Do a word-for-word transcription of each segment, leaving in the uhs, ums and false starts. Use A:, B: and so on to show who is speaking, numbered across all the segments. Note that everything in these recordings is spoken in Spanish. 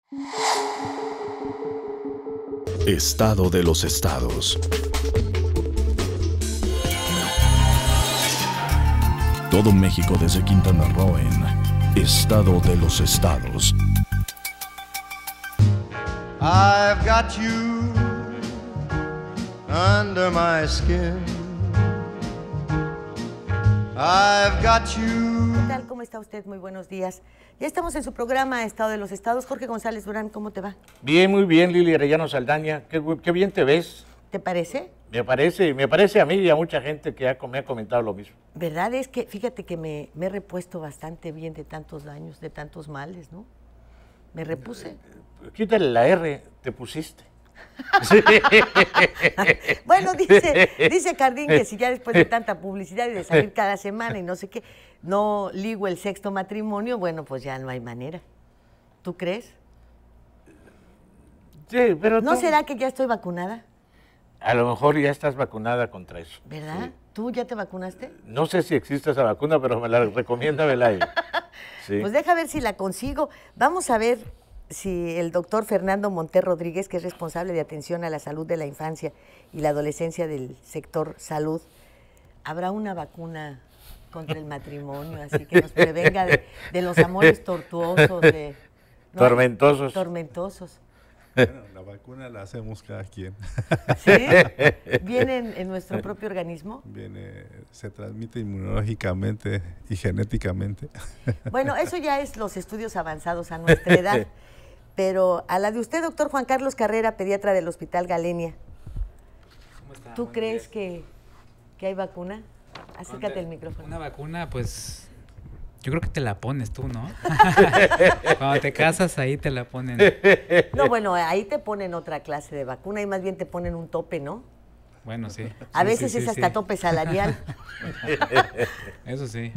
A: Estado de los estados. Todo México desde Quintana Roo en Estado de los estados.
B: I've got you under my skin. I've got you.
C: ¿Qué tal? ¿Cómo está usted? Muy buenos días. Ya estamos en su programa Estado de los Estados. Jorge González Durán, ¿cómo te va?
D: Bien, muy bien, Lili Arellano Saldaña. Qué, qué bien te ves.
C: ¿Te parece?
D: Me parece, me parece a mí y a mucha gente que ha, me ha comentado lo mismo.
C: ¿Verdad? Es que, fíjate que me, me he repuesto bastante bien de tantos daños, de tantos males, ¿no? Me repuse.
D: Quítale la R, te pusiste.
C: Bueno, dice, dice Cardín que si ya después de tanta publicidad y de salir cada semana y no sé qué, no ligo el sexto matrimonio, bueno, pues ya no hay manera. ¿Tú crees?
D: Sí, pero
C: ¿No
D: tú,
C: será que ya estoy vacunada?
D: a lo mejor ya estás vacunada contra eso.
C: ¿Verdad?
D: Sí.
C: ¿Tú ya te vacunaste?
D: No sé si existe esa vacuna, pero me la recomienda Belay. Sí.
C: Pues deja ver si la consigo. Vamos a ver si el doctor Fernando Monter Rodríguez, que es responsable de atención a la salud de la infancia y la adolescencia del sector salud, habrá una vacuna contra el matrimonio, así que nos prevenga de, de los amores tortuosos, de, ¿no?
D: Tormentosos.
C: Tormentosos.
E: Bueno, la vacuna la hacemos cada quien.
C: ¿Sí? ¿Viene en, en nuestro propio organismo?
E: Viene, se transmite inmunológicamente y genéticamente.
C: Bueno, eso ya es los estudios avanzados a nuestra edad. Pero a la de usted, doctor Juan Carlos Carrera, pediatra del Hospital Galenia.
F: ¿Cómo está?
C: ¿Tú
F: Buenos
C: crees
F: días.
C: que, que hay vacuna? Acércate
F: ¿Dónde?
C: al micrófono.
F: Una vacuna, pues, yo creo que te la pones tú, ¿no? Cuando te casas, ahí te la ponen.
C: No, bueno, ahí te ponen otra clase de vacuna y más bien te ponen un tope, ¿no?
F: Bueno, sí.
C: A
F: Sí,
C: veces
F: sí,
C: es
F: sí,
C: hasta
F: sí.
C: tope salarial.
F: Eso sí.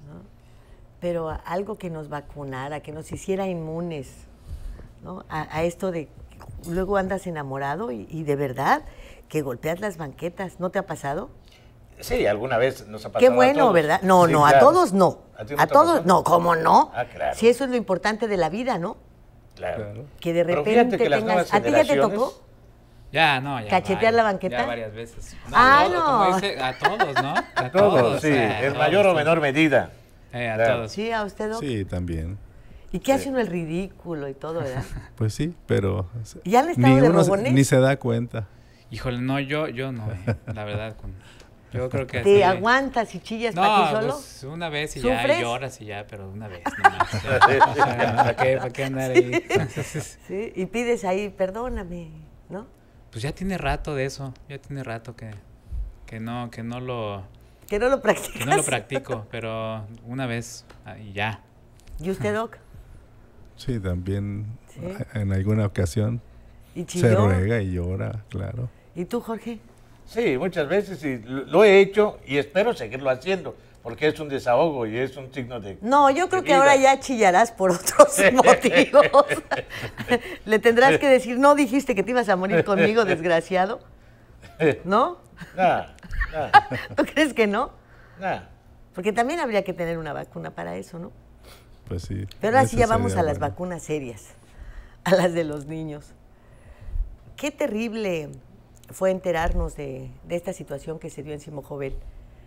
C: Pero algo que nos vacunara, que nos hiciera inmunes, ¿no? A, a esto de luego andas enamorado y, y de verdad que golpeas las banquetas. ¿No te ha pasado?
D: Sí, alguna vez nos ha pasado.
C: Qué
D: a
C: bueno,
D: todos.
C: ¿verdad? No,
D: Sí,
C: no, a
D: claro.
C: todos no.
D: ¿A ti no
C: A
D: te
C: todos,
D: pasó?
C: no, ¿cómo no?
D: Ah, claro.
C: Si eso es lo importante de la vida, ¿no?
D: Claro.
E: Claro.
C: Que de
D: Pero
C: repente
D: fíjate que las
C: tengas...
D: nuevas
C: ¿A ti ya te
D: generaciones-
C: tocó?
F: Ya, no, ya.
C: ¿Cachetear
F: varias-
C: la banqueta?
F: Ya varias veces. No,
C: Ah,
F: todo,
C: no.
F: como dice, a todos, ¿no? A,
D: A todos, sí,
F: eh, a
D: en
F: todos,
D: mayor o
F: sí.
D: menor medida.
F: Eh, a
D: Claro.
F: todos.
C: Sí, a usted, Doc.
E: Sí, también.
C: ¿Y qué hace uno el ridículo y todo, verdad?
E: Pues sí, pero
C: ¿Ya han estado
E: ni
C: de
E: uno se-
C: robones?
E: ni se da cuenta.
F: Híjole, no, yo, yo no, eh, la verdad. Con, yo creo que
C: ¿Te
F: sí.
C: aguantas y chillas para ti
F: No,
C: solo?
F: pues una vez y
C: ¿Sufres?
F: ya, y lloras y ya, pero una vez nomás. Ya. O sea, ¿para qué, para qué andar ahí?
C: Sí, y pides ahí, perdóname, ¿no?
F: Pues ya tiene rato de eso, ya tiene rato que, que no, que no lo,
C: Que no lo practicas.
F: que no lo practico, pero una vez ah, y ya.
C: ¿Y usted, Doc?
E: Sí, también
C: Sí.
E: en alguna ocasión
C: ¿Y
E: se
C: chilló?
E: ruega y llora, claro.
C: ¿Y tú, Jorge?
D: Sí, muchas veces y lo lo he hecho y espero seguirlo haciendo, porque es un desahogo y es un signo de...
C: No, yo creo
D: de
C: que
D: vida.
C: ahora ya chillarás por otros motivos. Le tendrás que decir, no dijiste que te ibas a morir conmigo, desgraciado. ¿No?
D: Nah, nah,
C: ¿Tú crees que no?
D: nah.
C: Porque también habría que tener una vacuna para eso, ¿no?
E: Pues sí.
C: Pero ahora sí
E: eso
C: ya vamos
E: sería
C: a las
E: bueno.
C: vacunas serias, a las de los niños. Qué terrible fue enterarnos de, de esta situación que se dio en Simojovel,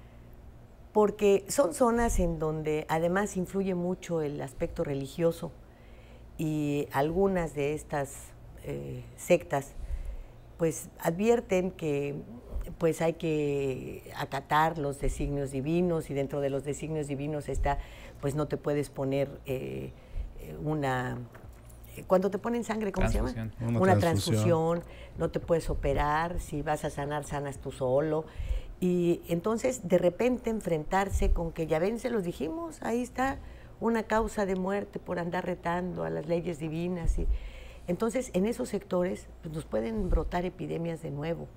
C: porque son zonas en donde además influye mucho el aspecto religioso y algunas de estas eh, sectas pues advierten que pues hay que acatar los designios divinos y dentro de los designios divinos está pues no te puedes poner eh, una cuando te ponen sangre, ¿cómo se llama?
F: Transfusión.
E: Una
C: Una
E: transfusión.
C: transfusión, no te puedes operar, si vas a sanar, sanas tú solo. Y entonces, de repente, enfrentarse con que, ya ven, se los dijimos, ahí está una causa de muerte por andar retando a las leyes divinas. Y, entonces, en esos sectores pues, nos pueden brotar epidemias de nuevo.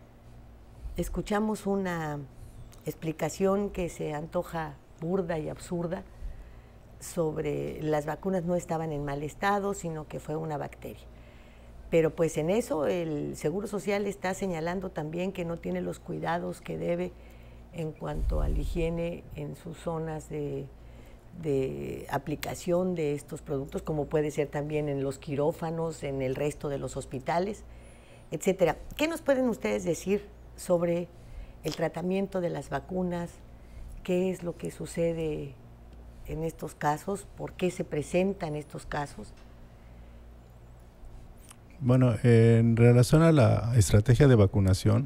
C: Escuchamos una explicación que se antoja burda y absurda, sobre las vacunas no estaban en mal estado, sino que fue una bacteria. Pero pues en eso el Seguro Social está señalando también que no tiene los cuidados que debe en cuanto a la higiene en sus zonas de, de aplicación de estos productos, como puede ser también en los quirófanos, en el resto de los hospitales, etcétera. ¿Qué nos pueden ustedes decir sobre el tratamiento de las vacunas? ¿Qué es lo que sucede en estos casos? ¿Por qué se presentan estos casos?
E: Bueno, en relación a la estrategia de vacunación,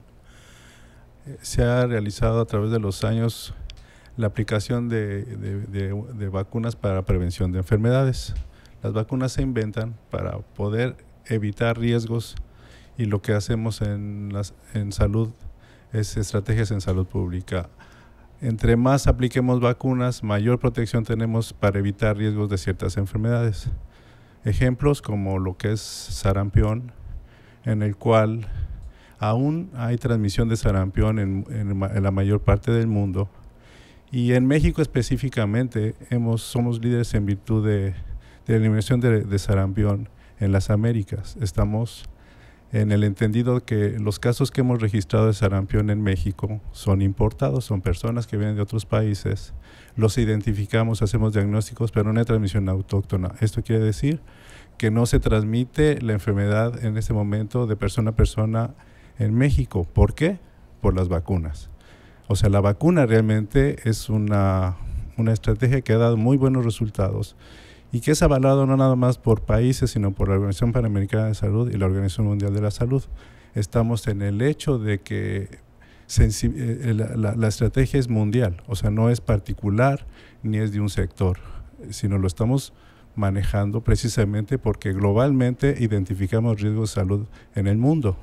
E: eh, se ha realizado a través de los años la aplicación de, de, de, de vacunas para prevención de enfermedades. Las vacunas se inventan para poder evitar riesgos y lo que hacemos en, las, en salud es estrategias en salud pública. Entre más apliquemos vacunas, mayor protección tenemos para evitar riesgos de ciertas enfermedades. Ejemplos como lo que es sarampión, en el cual aún hay transmisión de sarampión en, en, en la mayor parte del mundo. Y en México específicamente hemos, somos líderes en virtud de, de la eliminación de, de sarampión en las Américas. Estamos en el entendido que los casos que hemos registrado de sarampión en México son importados, son personas que vienen de otros países, los identificamos, hacemos diagnósticos, pero no hay transmisión autóctona. Esto quiere decir que no se transmite la enfermedad en este momento de persona a persona en México. ¿Por qué? Por las vacunas. O sea, la vacuna realmente es una, una estrategia que ha dado muy buenos resultados y que es avalado no nada más por países, sino por la Organización Panamericana de Salud y la Organización Mundial de la Salud. Estamos en el hecho de que la, la, la estrategia es mundial, o sea, no es particular ni es de un sector, sino lo estamos manejando precisamente porque globalmente identificamos riesgos de salud en el mundo.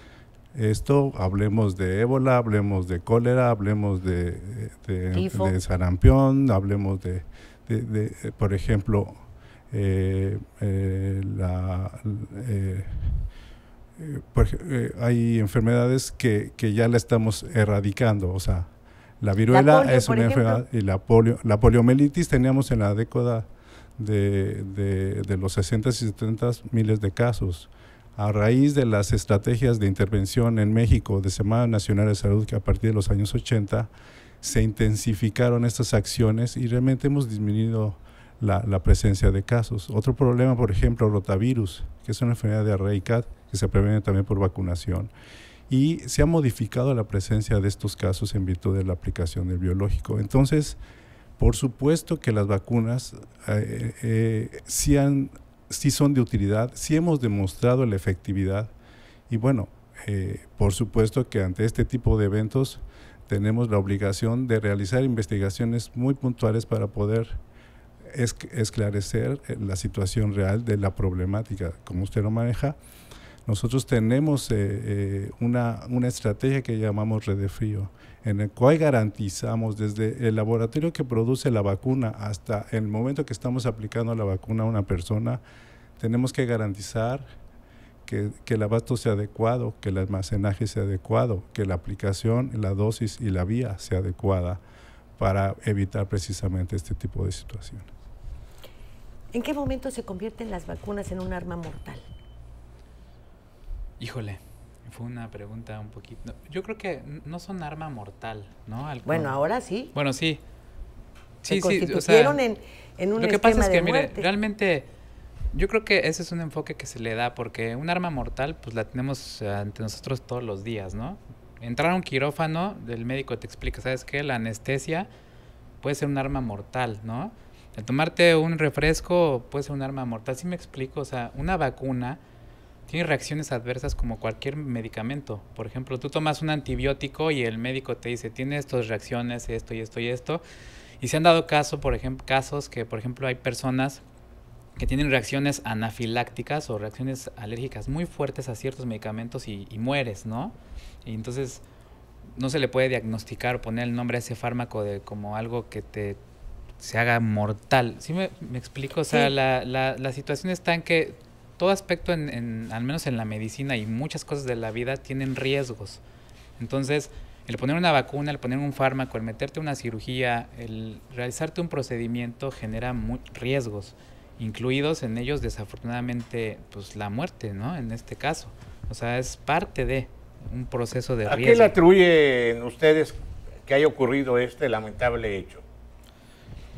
E: Esto, hablemos de ébola, hablemos de cólera, hablemos de, de, de sarampión, hablemos de, de, de por ejemplo, eh, eh, la, eh, por, eh, hay enfermedades que, que ya la estamos erradicando, o sea, la viruela la polio, es una enfermedad, y la polio, la poliomielitis teníamos en la década de, de, de los sesenta y setenta miles de casos. A raíz de las estrategias de intervención en México de Semana Nacional de Salud, que a partir de los años ochenta se intensificaron estas acciones y realmente hemos disminuido la, la presencia de casos. Otro problema, por ejemplo, rotavirus, que es una enfermedad diarreica que se previene también por vacunación. Y se ha modificado la presencia de estos casos en virtud de la aplicación del biológico. Entonces, por supuesto que las vacunas eh, eh, sí han... sí son de utilidad, sí hemos demostrado la efectividad y bueno, eh, por supuesto que ante este tipo de eventos tenemos la obligación de realizar investigaciones muy puntuales para poder esclarecer la situación real de la problemática, como usted lo maneja. Nosotros tenemos eh, eh, una, una estrategia que llamamos Red de Frío, en el cual garantizamos desde el laboratorio que produce la vacuna hasta el momento que estamos aplicando la vacuna a una persona, tenemos que garantizar que, que el abasto sea adecuado, que el almacenaje sea adecuado, que la aplicación, la dosis y la vía sea adecuada para evitar precisamente este tipo de situaciones.
C: ¿En qué momento se convierten las vacunas en un arma mortal?
F: Híjole, fue una pregunta un poquito... Yo creo que no son arma mortal, ¿no? Al,
C: bueno, ahora sí.
F: Bueno, sí.
C: Se
F: Sí,
C: constituyeron
F: sí, o sea,
C: en, en un
F: lo que
C: esquema
F: pasa es que,
C: de
F: mire,
C: muerte.
F: realmente... Yo creo que ese es un enfoque que se le da, porque un arma mortal, pues la tenemos ante nosotros todos los días, ¿no? Entrar a un quirófano, el médico te explica, ¿sabes qué? La anestesia puede ser un arma mortal, ¿no? El tomarte un refresco puede ser un arma mortal. ¿Sí me explico? O sea, una vacuna tiene reacciones adversas como cualquier medicamento. Por ejemplo, tú tomas un antibiótico y el médico te dice, tiene estas reacciones, esto y esto y esto. Y se han dado caso, por ejemplo, casos que, por ejemplo, hay personas que tienen reacciones anafilácticas o reacciones alérgicas muy fuertes a ciertos medicamentos y, y mueres, ¿no? Y entonces no se le puede diagnosticar o poner el nombre a ese fármaco de como algo que te se haga mortal. ¿Sí me, me explico? O sea,
C: Sí.
F: la, la, la situación está en que todo aspecto, en, en, al menos en la medicina y muchas cosas de la vida, tienen riesgos. Entonces, el poner una vacuna, el poner un fármaco, el meterte una cirugía, el realizarte un procedimiento genera muy, riesgos, incluidos en ellos, desafortunadamente, pues la muerte, ¿no? En este caso. O sea, es parte de un proceso de
D: ¿A
F: riesgo.
D: qué le atribuyen ustedes que haya ocurrido este lamentable hecho?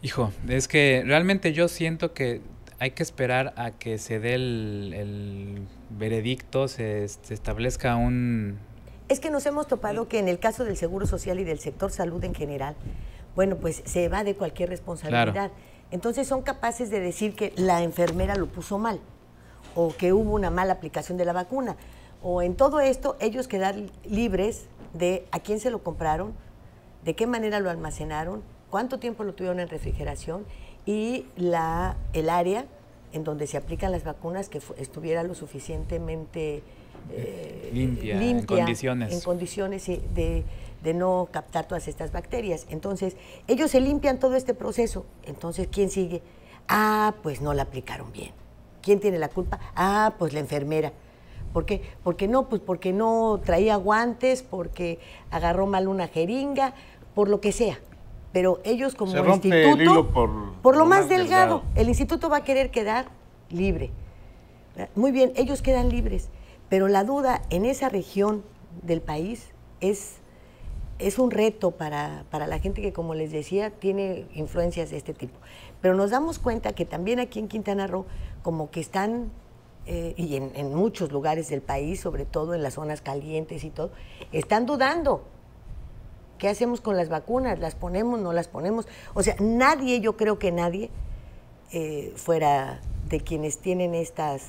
F: Hijo, es que realmente yo siento que hay que esperar a que se dé el, el veredicto, se, se establezca un...
C: Es que nos hemos topado que en el caso del Seguro Social y del sector salud en general, bueno, pues se evade cualquier responsabilidad.
F: Claro.
C: Entonces son capaces de decir que la enfermera lo puso mal, o que hubo una mala aplicación de la vacuna, o en todo esto ellos quedan libres de a quién se lo compraron, de qué manera lo almacenaron, cuánto tiempo lo tuvieron en refrigeración y la, el área en donde se aplican las vacunas que estuviera lo suficientemente eh,
F: limpia,
C: limpia,
F: en condiciones,
C: en condiciones de, de no captar todas estas bacterias. Entonces, ellos se limpian todo este proceso. Entonces, ¿quién sigue? Ah, pues no la aplicaron bien. ¿Quién tiene la culpa? Ah, pues la enfermera. ¿Por qué? Porque no, pues porque no traía guantes, porque agarró mal una jeringa, por lo que sea. Pero ellos como
D: Se rompe
C: instituto,
D: el hilo por,
C: por lo más, más
D: delgado.
C: delgado, el instituto va a querer quedar libre. Muy bien, ellos quedan libres, pero la duda en esa región del país es, es un reto para, para la gente que, como les decía, tiene influencias de este tipo. Pero nos damos cuenta que también aquí en Quintana Roo, como que están, eh, y en, en muchos lugares del país, sobre todo en las zonas calientes y todo, están dudando. ¿Qué hacemos con las vacunas? ¿Las ponemos? ¿No las ponemos? O sea, nadie, yo creo que nadie, eh, fuera de quienes tienen estas,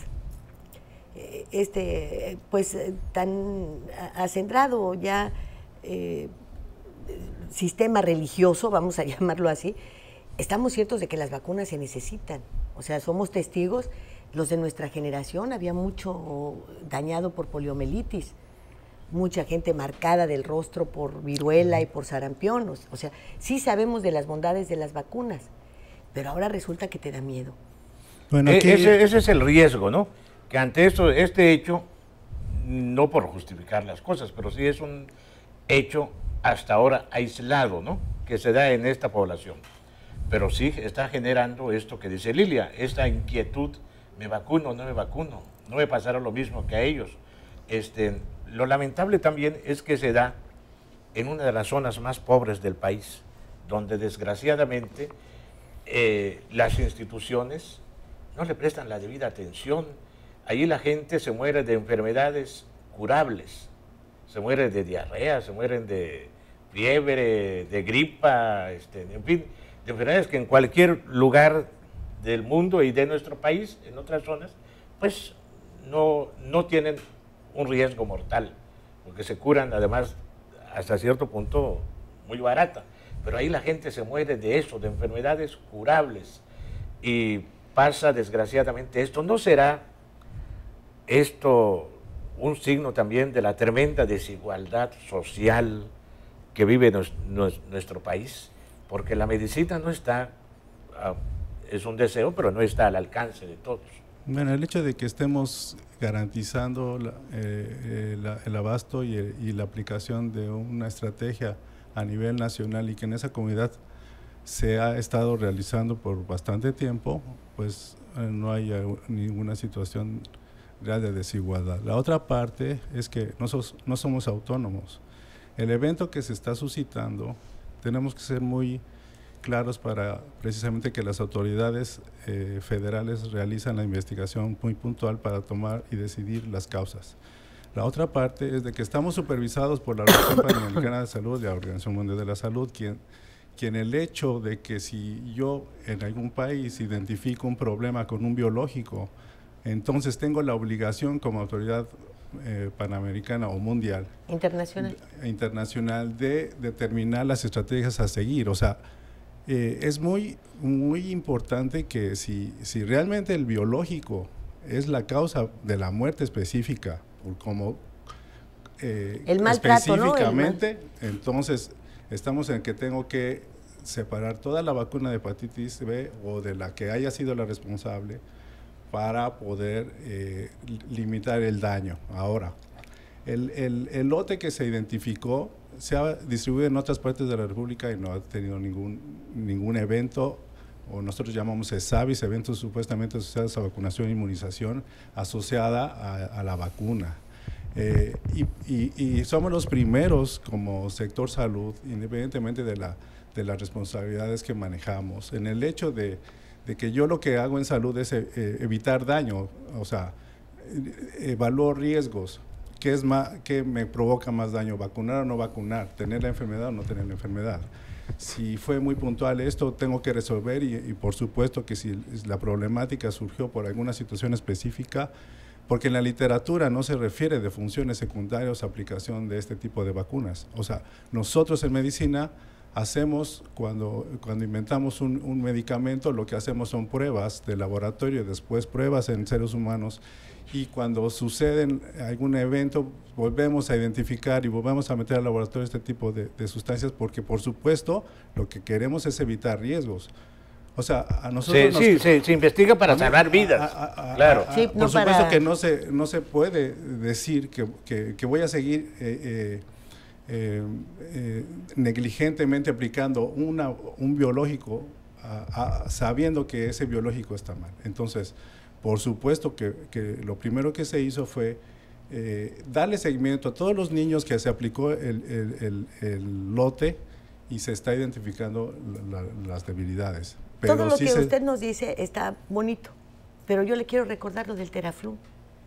C: eh, este, pues, eh, tan acendrado ya eh, sistema religioso, vamos a llamarlo así, estamos ciertos de que las vacunas se necesitan. O sea, somos testigos, los de nuestra generación, había mucho dañado por poliomielitis, mucha gente marcada del rostro por viruela y por sarampión. O sea, sí sabemos de las bondades de las vacunas, pero ahora resulta que te da miedo.
D: Bueno, e ese, ese es el riesgo, ¿no? Que ante esto, este hecho, no por justificar las cosas, pero sí es un hecho hasta ahora aislado, ¿no? Que se da en esta población. Pero sí está generando esto que dice Lilia, esta inquietud, ¿me vacuno o no me vacuno? No me pasará lo mismo que a ellos. Este... Lo lamentable también es que se da en una de las zonas más pobres del país, donde desgraciadamente eh, las instituciones no le prestan la debida atención. Allí la gente se muere de enfermedades curables, se muere de diarrea, se mueren de fiebre, de gripa, este, en fin, de enfermedades que en cualquier lugar del mundo y de nuestro país, en otras zonas, pues no, no tienen un riesgo mortal, porque se curan además hasta cierto punto muy barata, pero ahí la gente se muere de eso, de enfermedades curables, y pasa desgraciadamente esto. ¿No será esto un signo también de la tremenda desigualdad social que vive nos, nos, nuestro país? Porque la medicina no está, uh, es un deseo, pero no está al alcance de todos.
E: Bueno, el hecho de que estemos garantizando la, eh, la, el abasto y, el, y la aplicación de una estrategia a nivel nacional y que en esa comunidad se ha estado realizando por bastante tiempo, pues eh, no hay ninguna situación real de desigualdad. La otra parte es que no, sos, no somos autónomos. El evento que se está suscitando, tenemos que ser muy claros para precisamente que las autoridades eh, federales realizan la investigación muy puntual para tomar y decidir las causas. La otra parte es de que estamos supervisados por la Organización Panamericana de Salud y la Organización Mundial de la Salud, quien, quien el hecho de que si yo en algún país identifico un problema con un biológico, entonces tengo la obligación como autoridad eh, panamericana o mundial,
C: internacional,
E: de, internacional de determinar las estrategias a seguir. O sea, Eh, es muy, muy importante que si, si realmente el biológico es la causa de la muerte específica, por como eh,
C: el maltrato,
E: específicamente,
C: ¿no? El mal...
E: entonces estamos en que tengo que separar toda la vacuna de hepatitis B o de la que haya sido la responsable para poder eh, limitar el daño. Ahora, el, el, el lote que se identificó se ha distribuido en otras partes de la República y no ha tenido ningún, ningún evento, o nosotros llamamos ESAVIS, eventos supuestamente asociados a vacunación e inmunización asociada a, a la vacuna. Eh, y, y, y somos los primeros como sector salud, independientemente de la, de las responsabilidades que manejamos, en el hecho de, de que yo lo que hago en salud es eh, evitar daño, o sea, evalúo riesgos. ¿Qué, es más, ¿Qué me provoca más daño? ¿Vacunar o no vacunar? ¿Tener la enfermedad o no tener la enfermedad? Si fue muy puntual esto, tengo que resolver y, y por supuesto que si la problemática surgió por alguna situación específica, porque en la literatura no se refiere de funciones secundarias o aplicación de este tipo de vacunas. O sea, nosotros en medicina hacemos, cuando, cuando inventamos un, un medicamento, lo que hacemos son pruebas de laboratorio y después pruebas en seres humanos, y cuando sucede algún evento volvemos a identificar y volvemos a meter al laboratorio este tipo de, de sustancias, porque por supuesto lo que queremos es evitar riesgos. O sea, a nosotros
D: sí,
E: nos,
D: sí, se, se investiga para a salvar vidas,
E: a, a, a,
D: claro.
E: A, a,
C: sí,
E: por
C: no
E: supuesto
C: para...
E: que no se, no se puede decir que, que, que voy a seguir eh, eh, eh, negligentemente aplicando una, un biológico a, a, sabiendo que ese biológico está mal. Entonces, por supuesto que, que lo primero que se hizo fue eh, darle seguimiento a todos los niños que se aplicó el, el, el, el lote y se está identificando la, la, las debilidades. Pero
C: todo lo
E: sí
C: que
E: se,
C: usted nos dice está bonito, pero yo le quiero recordar lo del Teraflu.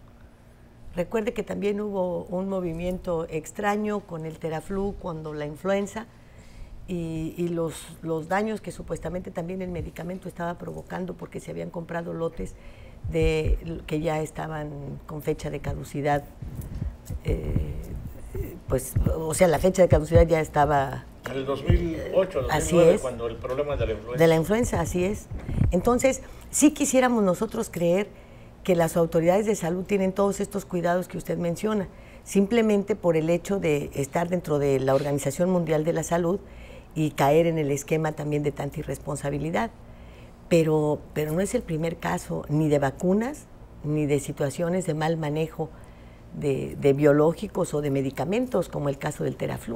C: Recuerde que también hubo un movimiento extraño con el Teraflu cuando la influenza y, y los, los daños que supuestamente también el medicamento estaba provocando porque se habían comprado lotes de que ya estaban con fecha de caducidad, eh, pues, o sea, la fecha de caducidad ya estaba...
D: En el dos mil ocho, dos mil nueve,
C: así es,
D: cuando el problema de la influenza.
C: De la influenza, así es. Entonces, sí quisiéramos nosotros creer que las autoridades de salud tienen todos estos cuidados que usted menciona, simplemente por el hecho de estar dentro de la Organización Mundial de la Salud y caer en el esquema también de tanta irresponsabilidad. Pero, pero no es el primer caso ni de vacunas, ni de situaciones de mal manejo de, de biológicos o de medicamentos, como el caso del Teraflu.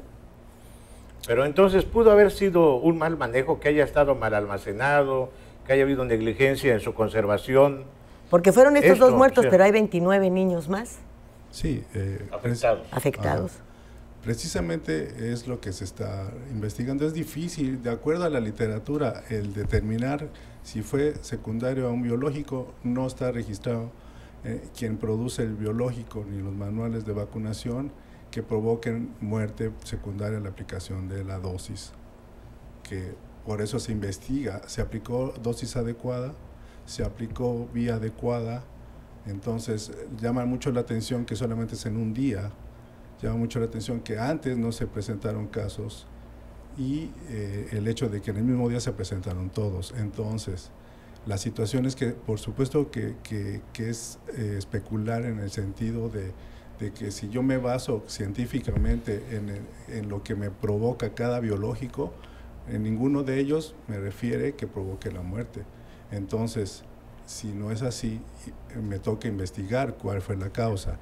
D: Pero entonces pudo haber sido un mal manejo, que haya estado mal almacenado, que haya habido negligencia en su conservación.
C: Porque fueron estos
D: Esto,
C: dos muertos,
D: sí.
C: pero hay veintinueve niños más
E: sí, eh,
D: afectados.
C: afectados.
E: Ajá. Precisamente es lo que se está investigando. Es difícil, de acuerdo a la literatura, el determinar si fue secundario a un biológico. No está registrado eh, quien produce el biológico ni los manuales de vacunación que provoquen muerte secundaria a la aplicación de la dosis, que por eso se investiga. Se aplicó dosis adecuada, se aplicó vía adecuada, entonces llama mucho la atención que solamente es en un día. Llama mucho la atención que antes no se presentaron casos y eh, el hecho de que en el mismo día se presentaron todos. Entonces, la situación es que, por supuesto, que, que, que es eh, especular en el sentido de, de que si yo me baso científicamente en, el, en lo que me provoca cada biológico, en ninguno de ellos me refiere que provoque la muerte. Entonces, si no es así, me toca investigar cuál fue la causa.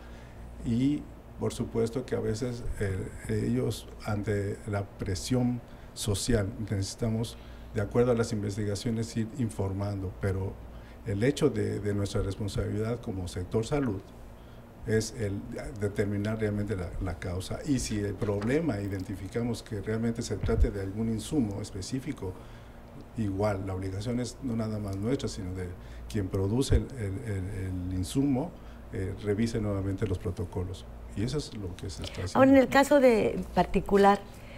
E: Y por supuesto que a veces eh, ellos, ante la presión social, necesitamos, de acuerdo a las investigaciones, ir informando, pero el hecho de, de nuestra responsabilidad como sector salud es el determinar realmente la, la causa. Y si el problema identificamos que realmente se trate de algún insumo específico, igual, la obligación es no nada más nuestra, sino de quien produce el, el, el, el insumo, eh, revise nuevamente los protocolos. Y eso es lo que se está haciendo.
C: Ahora, en el caso de particular,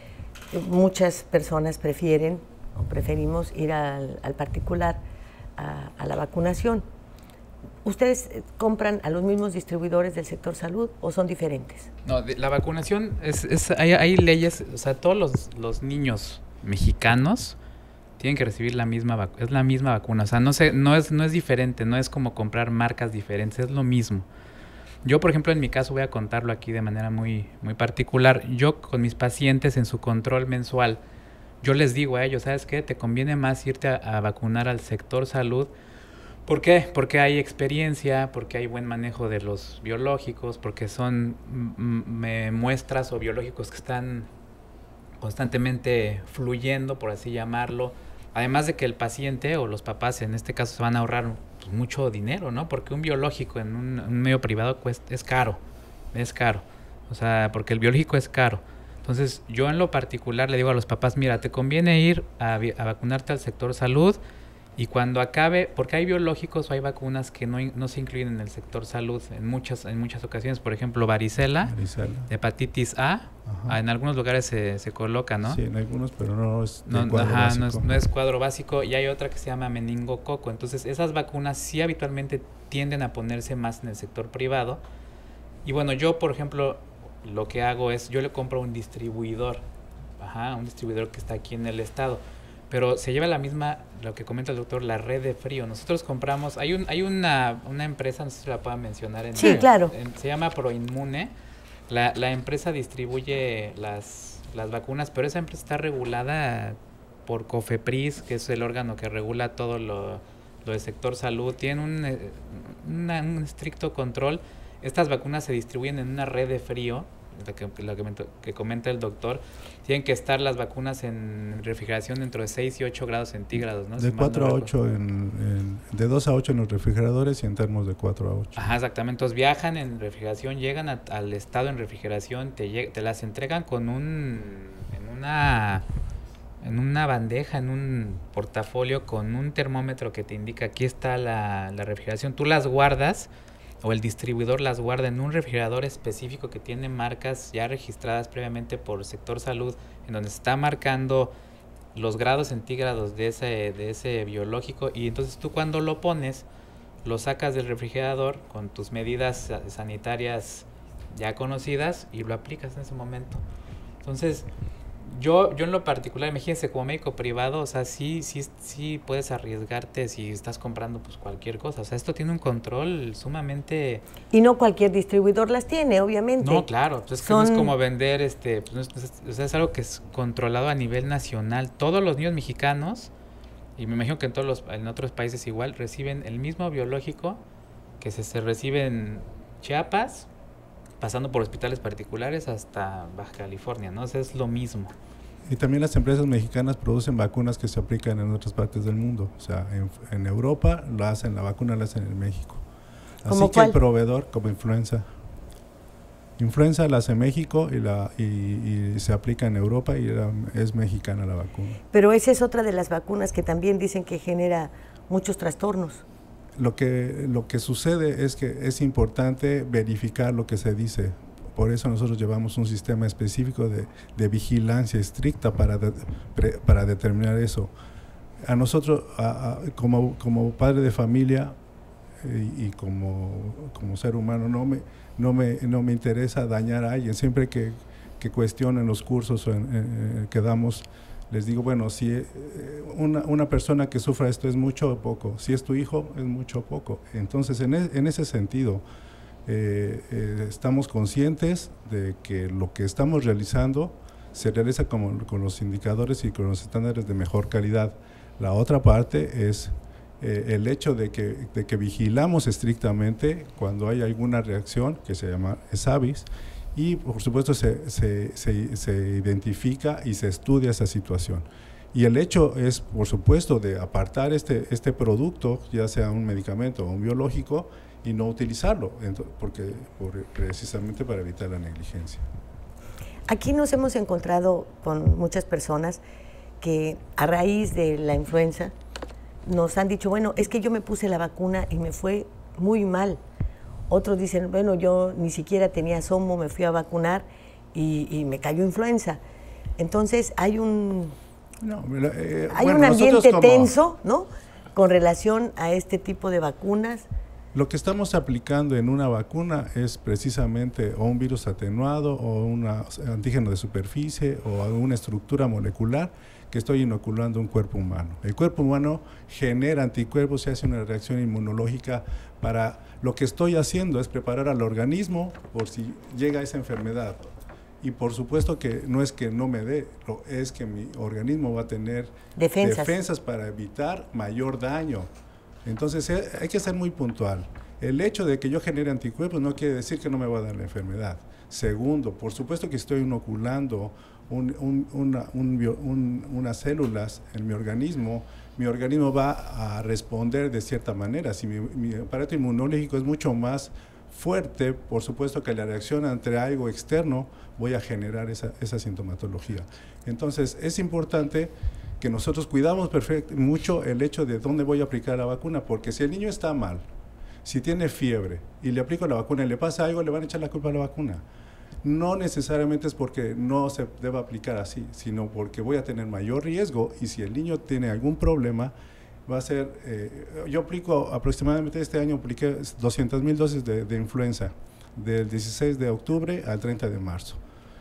C: muchas personas prefieren o preferimos ir al, al particular a, a la vacunación. ¿Ustedes compran a los mismos distribuidores del sector salud o son diferentes?
F: No, de, la vacunación, es, es hay, hay leyes, o sea, todos los, los niños mexicanos tienen que recibir la misma vacuna, es la misma vacuna, o sea, no, se, no, es, no es diferente, no es como comprar marcas diferentes, es lo mismo. Yo, por ejemplo, en mi caso, voy a contarlo aquí de manera muy, muy particular. Yo con mis pacientes en su control mensual, yo les digo a ellos, ¿sabes qué? Te conviene más irte a, a vacunar al sector salud. ¿Por qué? Porque hay experiencia, porque hay buen manejo de los biológicos, porque son m muestras o biológicos que están constantemente fluyendo, por así llamarlo. Además de que el paciente o los papás en este caso se van a ahorrar pues, mucho dinero, ¿no? Porque un biológico en un, un medio privado cuesta, es caro, es caro. O sea, porque el biológico es caro. Entonces, yo en lo particular le digo a los papás, mira, te conviene ir a, a vacunarte al sector salud y cuando acabe, porque hay biológicos o hay vacunas que no, no se incluyen en el sector salud en muchas en muchas ocasiones, por ejemplo, varicela, varicela. hepatitis A, ajá. En algunos lugares se, se coloca, ¿no?
E: Sí, en algunos, pero no es
F: no,
E: cuadro
F: ajá,
E: básico.
F: No es, no es cuadro básico y hay otra que se llama meningococo. Entonces, esas vacunas sí habitualmente tienden a ponerse más en el sector privado. Y bueno, yo, por ejemplo, lo que hago es, yo le compro un distribuidor, ajá, un distribuidor que está aquí en el estado. Pero se lleva la misma, lo que comenta el doctor, la red de frío. Nosotros compramos, hay un hay una, una empresa, no sé si la puedan mencionar. En,
C: sí,
F: en,
C: claro.
F: En, se llama Proinmune. La, la empresa distribuye las, las vacunas, pero esa empresa está regulada por COFEPRIS, que es el órgano que regula todo lo, lo del sector salud. Tienen un, una, un estricto control. Estas vacunas se distribuyen en una red de frío, lo que, lo que, que comenta el doctor. Tienen que estar las vacunas en refrigeración dentro de seis y ocho grados centígrados, ¿no?
E: De
F: Si
E: cuatro
F: no
E: a ocho, en, en, de dos a ocho en los refrigeradores y en termos de cuatro a ocho.
F: Ajá, exactamente. Entonces viajan en refrigeración, llegan a, al estado en refrigeración, te, te las entregan con un, en una, en una bandeja, en un portafolio con un termómetro que te indica aquí está la, la refrigeración. Tú las guardas o el distribuidor las guarda en un refrigerador específico que tiene marcas ya registradas previamente por sector salud, en donde se está marcando los grados centígrados de ese, de ese biológico, y entonces tú cuando lo pones, lo sacas del refrigerador con tus medidas sanitarias ya conocidas y lo aplicas en ese momento. Entonces, yo, yo en lo particular, imagínense, como médico privado, o sea, sí, sí, sí puedes arriesgarte si estás comprando pues cualquier cosa. O sea, esto tiene un control sumamente...
C: Y no cualquier distribuidor las tiene, obviamente.
F: No, claro, pues es que
C: Son...
F: no es como vender, este, pues no es, es, o sea, es algo que es controlado a nivel nacional. Todos los niños mexicanos, y me imagino que en todos los, en otros países igual, reciben el mismo biológico que se, se recibe en Chiapas, pasando por hospitales particulares hasta Baja California, ¿no? O sea, es lo mismo.
E: Y también las empresas mexicanas producen vacunas que se aplican en otras partes del mundo. O sea, en, en Europa la hacen, la vacuna la hacen en México. Así que cuál? El proveedor, como influenza. Influenza la hace en México y, la, y, y se aplica en Europa y la, es mexicana la vacuna.
C: Pero esa es otra de las vacunas que también dicen que genera muchos trastornos.
E: Lo que, lo que sucede es que es importante verificar lo que se dice. Por eso nosotros llevamos un sistema específico de, de vigilancia estricta para, de, pre, para determinar eso. A nosotros, a, a, como, como padre de familia eh, y como, como ser humano, no me, no, me, no me interesa dañar a alguien. Siempre que, que cuestionen los cursos en, en, que damos, les digo, bueno, si eh, una, una persona que sufra esto es mucho o poco, si es tu hijo es mucho o poco. Entonces, en, e, en ese sentido, eh, eh, estamos conscientes de que lo que estamos realizando se realiza con, con los indicadores y con los estándares de mejor calidad. La otra parte es eh, el hecho de que, de que vigilamos estrictamente cuando hay alguna reacción que se llama ESAVIS, y por supuesto se, se, se, se identifica y se estudia esa situación. Y el hecho es, por supuesto, de apartar este, este producto, ya sea un medicamento o un biológico, y no utilizarlo, porque, por, precisamente para evitar la negligencia.
C: Aquí nos hemos encontrado con muchas personas que a raíz de la influenza nos han dicho, bueno, es que yo me puse la vacuna y me fue muy mal. Otros dicen, bueno, yo ni siquiera tenía asomo, me fui a vacunar y, y me cayó influenza. Entonces hay un, no, eh, hay bueno, un ambiente como... tenso, ¿no?, con relación a este tipo de vacunas.
E: Lo que estamos aplicando en una vacuna es precisamente o un virus atenuado o un antígeno de superficie o una estructura molecular que estoy inoculando a un cuerpo humano. El cuerpo humano genera anticuerpos, se hace una reacción inmunológica para... Lo que estoy haciendo es preparar al organismo por si llega esa enfermedad. Y por supuesto que no es que no me dé, es que mi organismo va a tener defensas, defensas para evitar mayor daño. Entonces hay que ser muy puntual. El hecho de que yo genere anticuerpos no quiere decir que no me va a dar la enfermedad. Segundo, por supuesto que estoy inoculando un, un, una, un, un, unas células en mi organismo, mi organismo va a responder de cierta manera. Si mi, mi aparato inmunológico es mucho más fuerte, por supuesto que la reacción ante algo externo voy a generar esa, esa sintomatología. Entonces, es importante que nosotros cuidamos perfecto, mucho el hecho de dónde voy a aplicar la vacuna, porque si el niño está mal, si tiene fiebre y le aplico la vacuna y le pasa algo, le van a echar la culpa a la vacuna. No necesariamente es porque no se deba aplicar así, sino porque voy a tener mayor riesgo, y si el niño tiene algún problema, va a ser, eh, yo aplico aproximadamente este año, apliqué doscientas mil dosis de, de influenza, del dieciséis de octubre al treinta de marzo.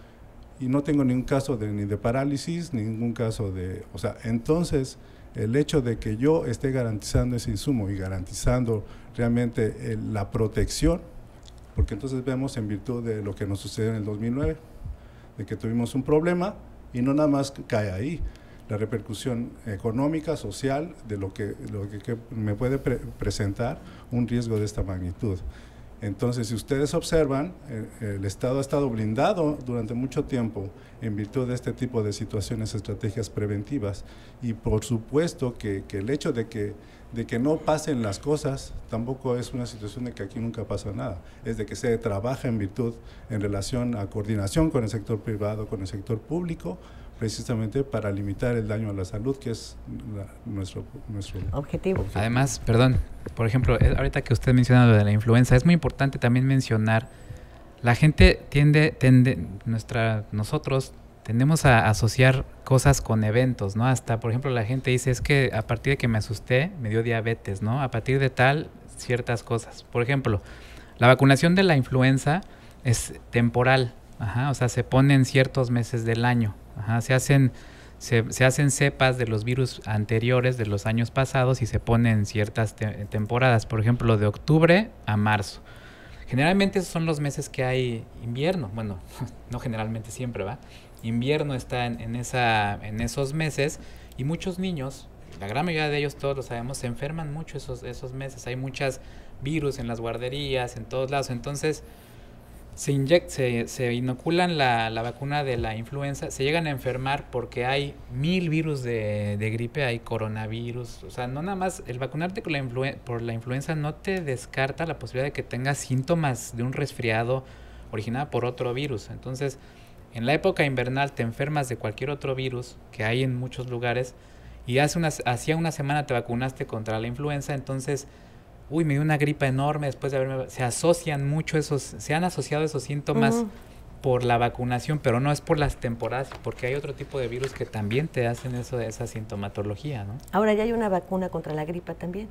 E: Y no tengo ningún caso de, ni de parálisis, ningún caso de, o sea, entonces el hecho de que yo esté garantizando ese insumo y garantizando realmente eh, la protección, porque entonces vemos en virtud de lo que nos sucedió en el dos mil nueve, de que tuvimos un problema y no nada más cae ahí, la repercusión económica, social, de lo que, lo que, que me puede pre presentar un riesgo de esta magnitud. Entonces, si ustedes observan, el, el Estado ha estado blindado durante mucho tiempo en virtud de este tipo de situaciones, estrategias preventivas, y por supuesto que, que el hecho de que, de que no pasen las cosas tampoco es una situación de que aquí nunca pasa nada, es de que se trabaja en virtud, en relación a coordinación con el sector privado, con el sector público, precisamente para limitar el daño a la salud, que es la, nuestro, nuestro
C: objetivo.
E: objetivo.
F: Además, perdón, por ejemplo, ahorita que usted menciona lo de la influenza, es muy importante también mencionar, la gente tiende, tiende nuestra, nosotros tendemos a asociar cosas con eventos, ¿no? Hasta, por ejemplo, la gente dice, es que a partir de que me asusté, me dio diabetes, ¿no? A partir de tal, ciertas cosas. Por ejemplo, la vacunación de la influenza es temporal, ajá, o sea, se pone en ciertos meses del año. Ajá, se hacen se, se hacen cepas de los virus anteriores de los años pasados y se ponen ciertas te temporadas, por ejemplo, de octubre a marzo. Generalmente esos son los meses que hay invierno, bueno, no generalmente, siempre, ¿va? Invierno está en, en, esa, en esos meses, y muchos niños, la gran mayoría de ellos, todos lo sabemos, se enferman mucho esos, esos meses. Hay muchos virus en las guarderías, en todos lados, entonces se, inyect, se, se inoculan la, la vacuna de la influenza, se llegan a enfermar porque hay mil virus de, de gripe, hay coronavirus, o sea, no nada más, el vacunarte con la influen por la influenza no te descarta la posibilidad de que tengas síntomas de un resfriado originado por otro virus. Entonces, en la época invernal te enfermas de cualquier otro virus que hay en muchos lugares, y hace unas, hacía una semana te vacunaste contra la influenza, entonces uy, me dio una gripa enorme después de haberme... Se asocian mucho esos... Se han asociado esos síntomas uh-huh. por la vacunación, pero no es por las temporadas, porque hay otro tipo de virus que también te hacen eso, esa sintomatología, ¿no?
C: Ahora ya hay una vacuna contra la gripa también.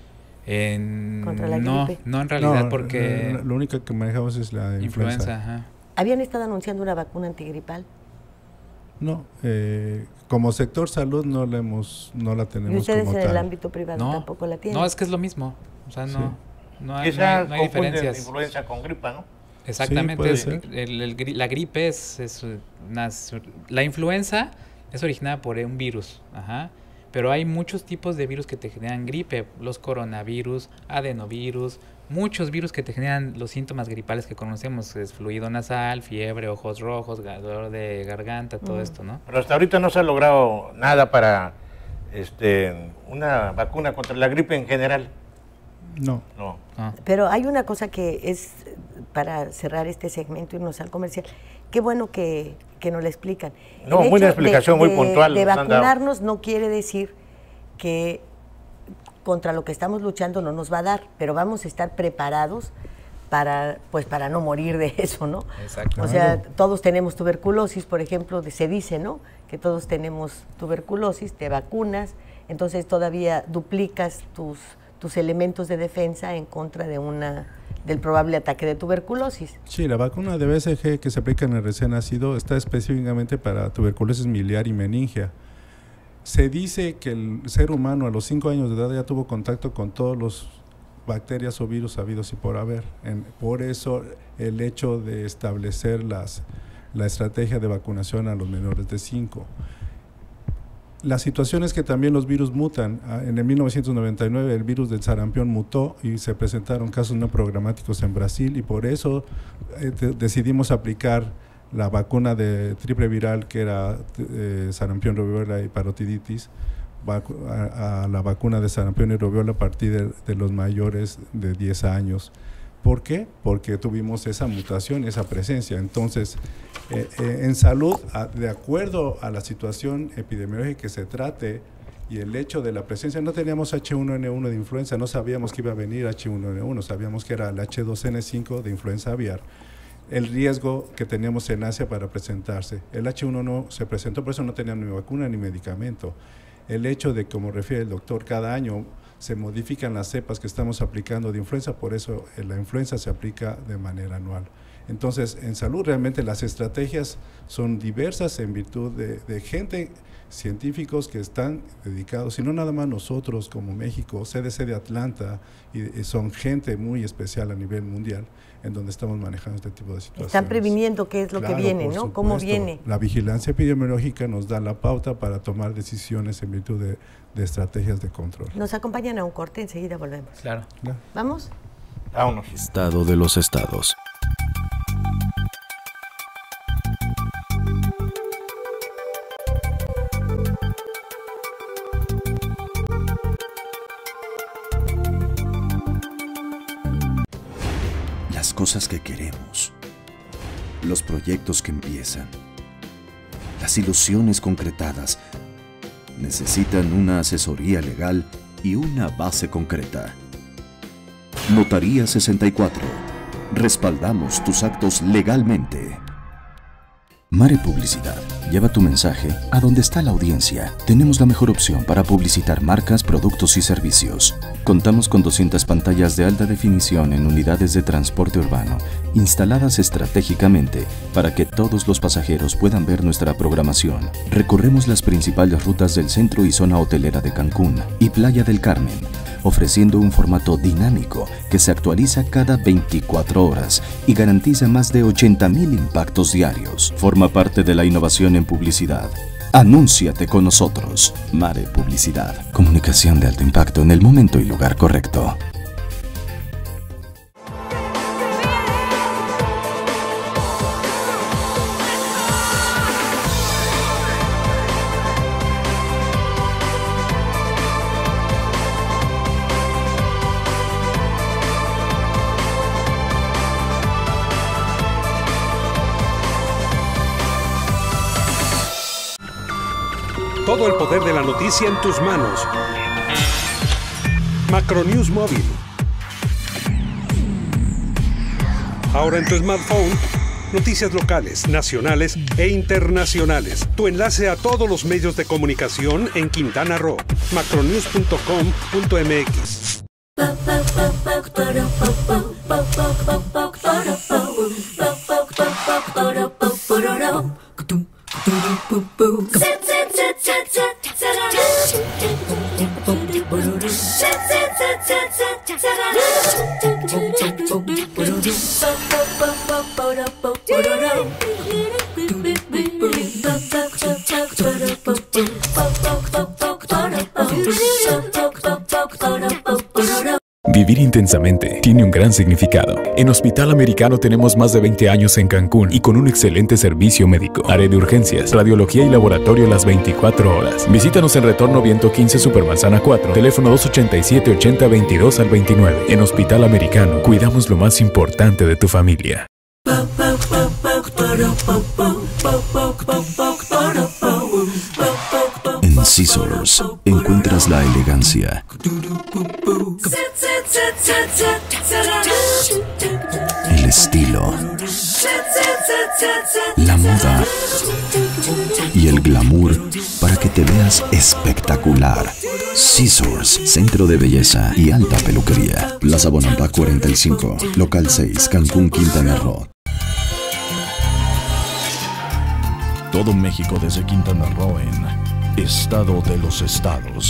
F: En...
C: Contra la
F: no,
C: gripe.
F: No, en realidad,
E: no,
F: porque...
E: Lo, lo único que manejamos es la influenza.
F: Influenza, ajá.
C: ¿Habían estado anunciando una vacuna antigripal?
E: No, eh, como sector salud no la hemos, no la tenemos.
C: ¿Y ustedes
E: como
C: en
E: tal.
C: el ámbito privado
F: no,
C: tampoco la tienen?
F: No, es que es lo mismo. O sea, no,
E: sí.
F: no hay,
D: Quizá
F: no hay, no hay diferencias.
D: Influenza con gripa, ¿no?
F: Exactamente.
E: Sí,
F: es, el, el, la gripe es, es una, la influenza es originada por un virus, ajá. Pero hay muchos tipos de virus que te generan gripe, los coronavirus, adenovirus, muchos virus que te generan los síntomas gripales que conocemos, es fluido nasal, fiebre, ojos rojos, dolor de garganta, todo mm. esto, ¿no?
D: Pero hasta ahorita no se ha logrado nada para este una vacuna contra la gripe en general.
E: No.
D: No.
C: Ah. Pero hay una cosa que es, para cerrar este segmento y irnos al comercial, qué bueno que, que nos la explican.
D: No, muy una explicación
C: de,
D: muy puntual.
C: De vacunarnos no quiere decir que contra lo que estamos luchando no nos va a dar, pero vamos a estar preparados para, pues, para no morir de eso, ¿no?
F: Exacto.
C: O sea, todos tenemos tuberculosis, por ejemplo, se dice, ¿no? Que todos tenemos tuberculosis, te vacunas, entonces todavía duplicas tus, tus elementos de defensa en contra de una del probable ataque de tuberculosis.
E: Sí, la vacuna de B C G que se aplica en el recién nacido está específicamente para tuberculosis miliar y meningia. Se dice que el ser humano a los cinco años de edad ya tuvo contacto con todos los bacterias o virus habidos y por haber. En, por eso el hecho de establecer las, la estrategia de vacunación a los menores de cinco. La situación es que también los virus mutan. En el mil novecientos noventa y nueve el virus del sarampión mutó y se presentaron casos no programáticos en Brasil, y por eso eh, decidimos aplicar la vacuna de triple viral, que era eh, sarampión, rubiola y parotiditis, a, a la vacuna de sarampión y rubiola a partir de, de los mayores de diez años, ¿Por qué? Porque tuvimos esa mutación, esa presencia. Entonces, eh, eh, en salud, a, de acuerdo a la situación epidemiológica que se trate y el hecho de la presencia, no teníamos H uno N uno de influenza, no sabíamos que iba a venir H uno N uno, sabíamos que era el H dos N cinco de influenza aviar. El riesgo que teníamos en Asia para presentarse. El H uno N uno se presentó, por eso no teníamos ni vacuna ni medicamento. El hecho de, como refiere el doctor, cada año se modifican las cepas que estamos aplicando de influenza, por eso la influenza se aplica de manera anual. Entonces, en salud realmente las estrategias son diversas en virtud de, de gente, científicos que están dedicados, y no nada más nosotros como México, C D C de Atlanta, y, y son gente muy especial a nivel mundial, en donde estamos manejando este tipo de situaciones.
C: Están previniendo qué es lo
E: Claro,
C: que viene, ¿no?
E: supuesto.
C: ¿Cómo viene?
E: La vigilancia epidemiológica nos da la pauta para tomar decisiones en virtud de, de estrategias de control.
C: Nos acompañan a un corte, enseguida volvemos.
F: Claro.
E: Claro.
C: ¿Vamos?
D: Vámonos.
A: Estado de los estados.
G: Las cosas que queremos, los proyectos que empiezan, las ilusiones concretadas, necesitan una asesoría legal y una base concreta. Notaría sesenta y cuatro. Respaldamos tus actos legalmente. Mare Publicidad. Lleva tu mensaje a donde está la audiencia. Tenemos la mejor opción para publicitar marcas, productos y servicios. Contamos con doscientas pantallas de alta definición en unidades de transporte urbano, instaladas estratégicamente para que todos los pasajeros puedan ver nuestra programación. Recorremos las principales rutas del centro y zona hotelera de Cancún y Playa del Carmen, ofreciendo un formato dinámico que se actualiza cada veinticuatro horas y garantiza más de ochenta mil impactos diarios. Forma parte de la innovación en publicidad. Anúnciate con nosotros. Mare Publicidad. Comunicación de alto impacto en el momento y lugar correcto.
H: Todo el poder de la noticia en tus manos. Macronews Móvil. Ahora en tu smartphone, noticias locales, nacionales e internacionales. Tu enlace a todos los medios de comunicación en Quintana Roo. macronews punto com punto m x.
I: Vivir intensamente tiene un gran significado. En Hospital Americano tenemos más de veinte años en Cancún y con un excelente servicio médico. Área de urgencias, radiología y laboratorio las veinticuatro horas. Visítanos en Retorno Viento quince Supermanzana cuatro, teléfono dos ochenta y siete, ochenta, veintidós al veintinueve. En Hospital Americano, cuidamos lo más importante de tu familia.
G: En Scissors encuentras la elegancia, el estilo, la moda y el glamour para que te veas espectacular. Scissors, centro de belleza y alta peluquería. Plaza Bonampak cuarenta y cinco, local seis, Cancún, Quintana Roo.
A: Todo México desde Quintana Roo en Estado de los Estados.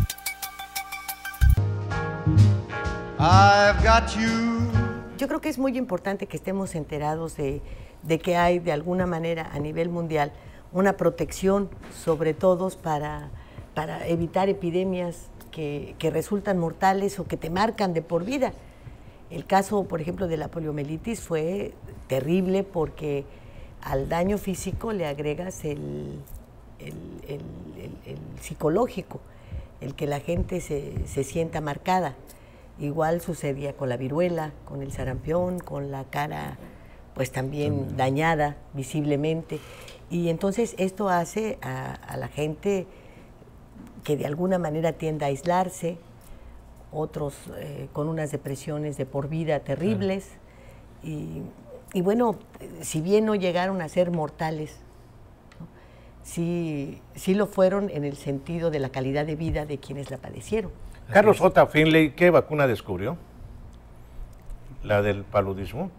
B: I've got you.
C: Yo creo que es muy importante que estemos enterados de, de que hay de alguna manera a nivel mundial una protección sobre todos para, para evitar epidemias que, que resultan mortales o que te marcan de por vida. El caso, por ejemplo, de la poliomielitis fue terrible porque al daño físico le agregas el, el, el, el, el psicológico, el que la gente se, se sienta marcada. Igual sucedía con la viruela, con el sarampión, con la cara pues también, también. dañada visiblemente. Y entonces esto hace a, a la gente que de alguna manera tiende a aislarse, otros eh, con unas depresiones de por vida terribles. Uh-huh. y, y bueno, si bien no llegaron a ser mortales, ¿no? sí, sí lo fueron en el sentido de la calidad de vida de quienes la padecieron.
D: Carlos J. Finlay, ¿qué vacuna descubrió? ¿La del paludismo?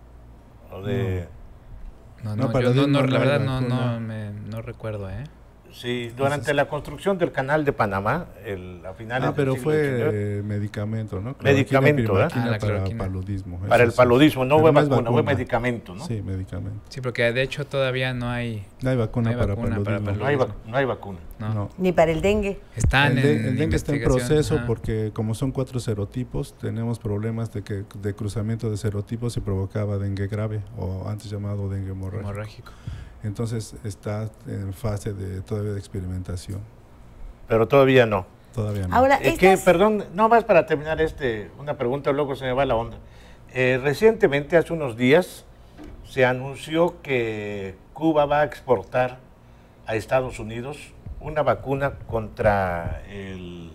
D: ¿O de...?
F: No, no, no, yo no, no la verdad no, no, me, no recuerdo, ¿eh?
D: Sí, durante la construcción del canal de Panamá, el, a finales
E: ah, pero
D: del siglo
E: fue
D: diecinueve,
E: eh, medicamento, ¿no?
D: Medicamento, ¿eh?
F: Ah, la
E: para
F: cloroquina.
E: paludismo.
D: Para el paludismo, no fue
E: no
D: vacuna,
E: vacuna,
D: fue medicamento, ¿no?
E: Sí, medicamento.
F: Sí, porque de hecho todavía no hay...
E: No hay vacuna,
F: no hay
E: para,
F: vacuna
E: paludismo.
F: para paludismo.
D: No hay, vac no hay vacuna.
F: No.
E: No.
C: Ni para el dengue.
F: Están
E: el, de,
F: en
E: el dengue está en
F: investigación.
E: proceso
F: Ajá.
E: porque como son cuatro serotipos, tenemos problemas de que de cruzamiento de serotipos y provocaba dengue grave, o antes llamado dengue hemorrágico.
F: hemorrágico.
E: Entonces está en fase de todavía de experimentación.
D: Pero todavía no.
E: Todavía no.
C: Ahora,
D: Es
C: estas...
D: que, perdón, no más para terminar este, una pregunta, luego se me va la onda. Eh, recientemente, hace unos días, se anunció que Cuba va a exportar a Estados Unidos una vacuna contra el,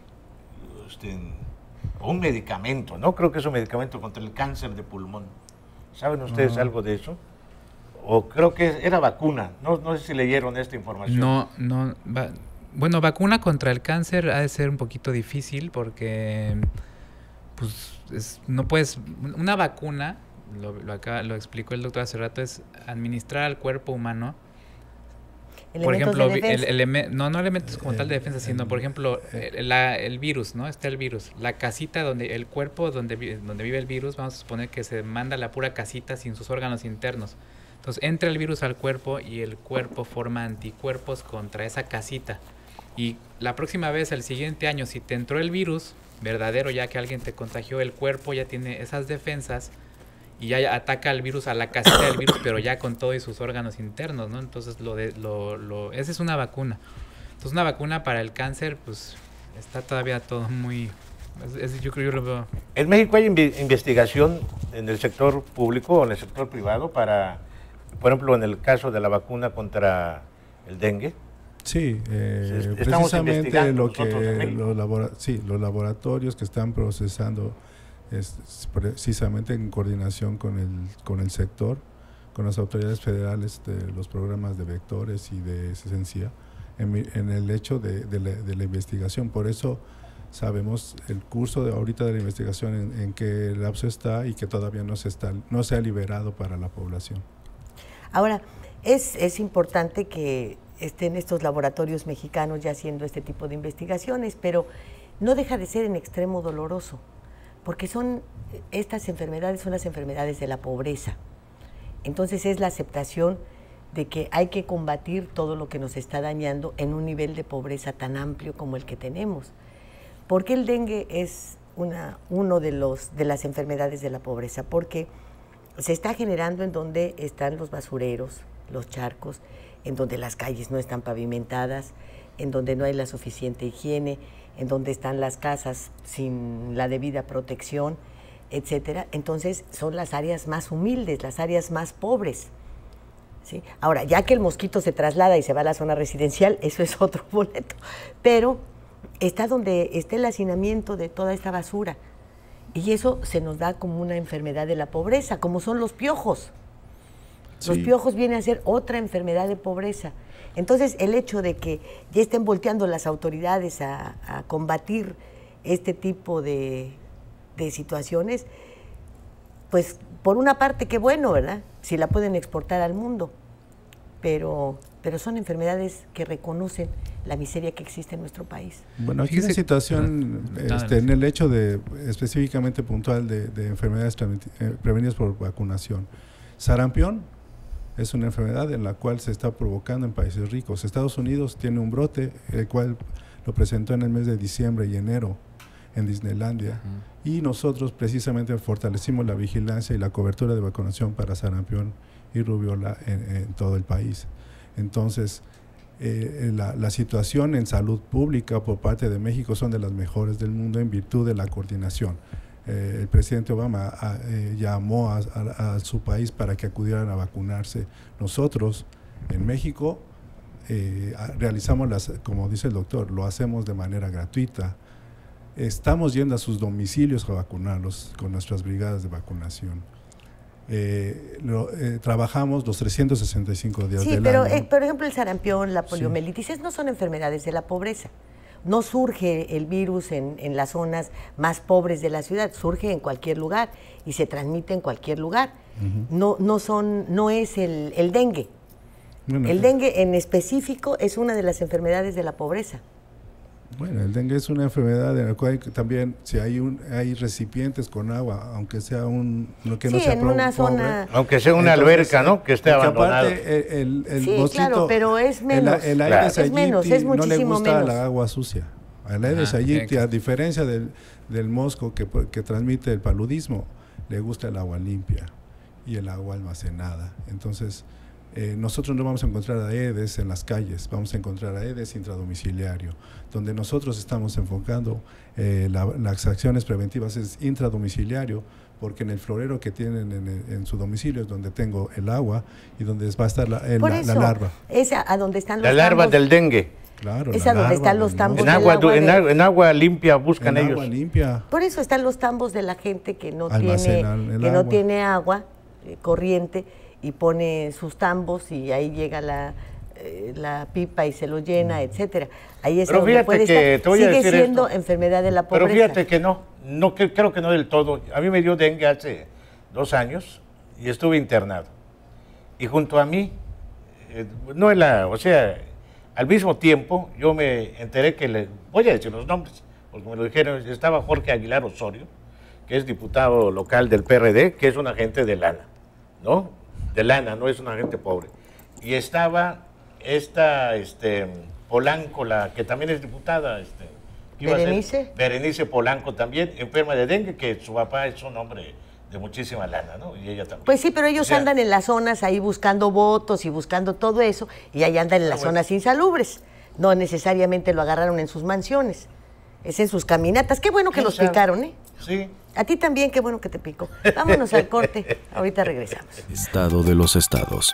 D: este, un medicamento, ¿no? Creo que es un medicamento contra el cáncer de pulmón. ¿Saben ustedes uh-huh. algo de eso? O creo que era vacuna, no, no sé si leyeron esta información.
F: No, no, va, bueno, vacuna contra el cáncer ha de ser un poquito difícil porque, pues, es, no puedes, una vacuna, lo, lo, acá, lo explicó el doctor hace rato, es administrar al cuerpo humano,
C: elementos
F: por ejemplo,
C: de
F: el, el, no, no elementos como eh, tal de defensa, sino,
E: el,
F: por ejemplo, el, la, el virus, ¿no? Está el virus, la casita donde, el cuerpo donde, donde vive el virus, vamos a suponer que se manda la pura casita sin sus órganos internos. Entonces entra el virus al cuerpo y el cuerpo forma anticuerpos contra esa casita. Y la próxima vez, el siguiente año, si te entró el virus verdadero, ya que alguien te contagió, el cuerpo ya tiene esas defensas y ya ataca al virus, a la casita del virus, pero ya con todo y sus órganos internos, ¿no? Entonces, lo de, lo, lo, esa es una vacuna. Entonces, una vacuna para el cáncer, pues, está todavía todo muy... Es, es, yo creo yo lo veo.
D: ¿En México hay inv investigación en el sector público o en el sector privado para... Por ejemplo, en el caso de la vacuna contra el dengue?
E: Sí, eh,
D: Estamos
E: precisamente lo que los, labora sí, los laboratorios que están procesando es, es precisamente en coordinación con el, con el sector, con las autoridades federales de los programas de vectores y de esencia, en, en el hecho de, de, la, de la investigación. Por eso sabemos el curso de ahorita de la investigación en, en qué lapso está y que todavía no se, está, no se ha liberado para la población.
C: Ahora, es, es importante que estén estos laboratorios mexicanos ya haciendo este tipo de investigaciones, pero no deja de ser en extremo doloroso, porque son estas enfermedades son las enfermedades de la pobreza. Entonces es la aceptación de que hay que combatir todo lo que nos está dañando en un nivel de pobreza tan amplio como el que tenemos. ¿Por qué el dengue es una, uno de, los, de las enfermedades de la pobreza? Porque se está generando en donde están los basureros, los charcos, en donde las calles no están pavimentadas, en donde no hay la suficiente higiene, en donde están las casas sin la debida protección, etcétera. Entonces son las áreas más humildes, las áreas más pobres, ¿sí? Ahora, ya que el mosquito se traslada y se va a la zona residencial, eso es otro boleto, pero está donde está el hacinamiento de toda esta basura. Y eso se nos da como una enfermedad de la pobreza, como son los piojos. Los sí. piojos vienen a ser otra enfermedad de pobreza. Entonces, el hecho de que ya estén volteando las autoridades a, a combatir este tipo de, de situaciones, pues, por una parte, qué bueno, ¿verdad? Si la pueden exportar al mundo. Pero, pero son enfermedades que reconocen la miseria que existe en nuestro país.
E: Bueno, aquí la situación, ah, este, en el hecho de específicamente puntual de, de enfermedades prevenidas por vacunación. Sarampión es una enfermedad en la cual se está provocando en países ricos. Estados Unidos tiene un brote, el cual lo presentó en el mes de diciembre y enero en Disneylandia. Uh-huh. Y nosotros precisamente fortalecimos la vigilancia y la cobertura de vacunación para sarampión y rubiola en, en todo el país. Entonces, eh, la, la situación en salud pública por parte de México son de las mejores del mundo en virtud de la coordinación. Eh, el presidente Obama a, eh, llamó a, a, a su país para que acudieran a vacunarse. Nosotros en México eh, realizamos las, como dice el doctor, lo hacemos de manera gratuita. Estamos yendo a sus domicilios a vacunarlos con nuestras brigadas de vacunación. Eh, lo, eh, trabajamos los trescientos sesenta y cinco días
C: sí,
E: del
C: pero,
E: año.
C: Eh, por ejemplo, el sarampión, la poliomielitis, sí. no son enfermedades de la pobreza. No surge el virus en, en las zonas más pobres de la ciudad, surge en cualquier lugar y se transmite en cualquier lugar. Uh-huh. No, no, son, no es el, el dengue. Bueno, el dengue en específico es una de las enfermedades de la pobreza.
E: Bueno, el dengue es una enfermedad en la cual también si hay un hay recipientes con agua, aunque sea un no, que
C: sí,
E: no sea
C: en
E: pro,
C: una
E: pobre,
C: zona,
D: aunque sea una entonces, alberca, ¿no? Que esté abandonada.
E: Aparte, el, el
C: sí,
E: mosquito,
C: claro, pero es menos.
E: El, el
C: claro.
E: Aedes aegypti
C: es menos, es
E: no le gusta
C: menos.
E: la agua sucia. El Aedes aegypti, a diferencia del, del mosco que, que transmite el paludismo, le gusta el agua limpia y el agua almacenada. Entonces, Eh, nosotros no vamos a encontrar Aedes en las calles, vamos a encontrar Aedes intradomiciliario, donde nosotros estamos enfocando eh, la, las acciones preventivas es intradomiciliario, porque en el florero que tienen en, el, en su domicilio es donde tengo el agua y donde va a estar la, el,
C: Por
E: la,
C: eso,
E: la larva.
C: Es a, a donde están los
D: La larva
C: tambos,
D: del dengue.
E: Claro,
C: es a donde están los tambos
D: en agua,
C: del agua
D: en,
C: de,
D: en agua limpia buscan
E: en
D: ellos.
E: Agua limpia.
C: Por eso están los tambos de la gente que no
E: Almacenan
C: tiene
E: el
C: que
E: agua.
C: no tiene agua eh, corriente y pone sus tambos y ahí llega la, eh, la pipa y se lo llena, mm. etcétera. Ahí es
D: Pero
C: donde
D: fíjate
C: puede
D: que
C: estar.
D: te voy
C: Sigue
D: a decir
C: siendo
D: esto.
C: enfermedad de la pobreza.
D: Pero fíjate que no, no que, creo que no del todo. A mí me dio dengue hace dos años y estuve internado. Y junto a mí, eh, no en la, o sea, al mismo tiempo yo me enteré que, le, voy a decir los nombres, porque me lo dijeron, estaba Jorge Aguilar Osorio, que es diputado local del P R D, que es un agente de lana, ¿no? De lana, no es una gente pobre. Y estaba esta este, Polanco, la que también es diputada. Este,
C: ¿Berenice?
D: Berenice Polanco también, enferma de dengue, que su papá es un hombre de muchísima lana, ¿no? Y ella también.
C: Pues sí, pero ellos
D: o sea,
C: andan en las zonas ahí buscando votos y buscando todo eso, y ahí andan en las
D: bueno.
C: zonas insalubres. No necesariamente lo agarraron en sus mansiones, es en sus caminatas. Qué bueno que los
D: sabe?
C: picaron, ¿eh?
D: Sí.
C: A ti también, qué bueno que te picó. Vámonos al corte, ahorita regresamos.
A: Estado de los estados.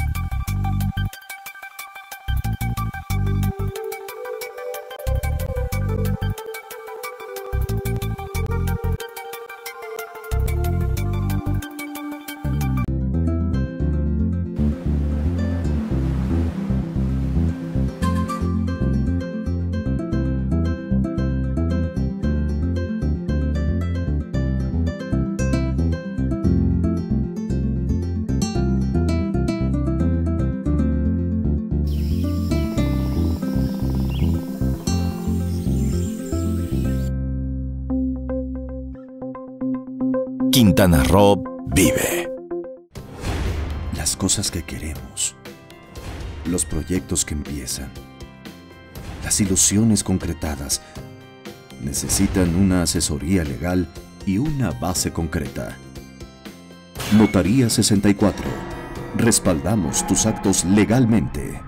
G: Quintana Roo vive. Las cosas que queremos, los proyectos que empiezan, las ilusiones concretadas necesitan una asesoría legal y una base concreta. Notaría sesenta y cuatro. Respaldamos tus actos legalmente.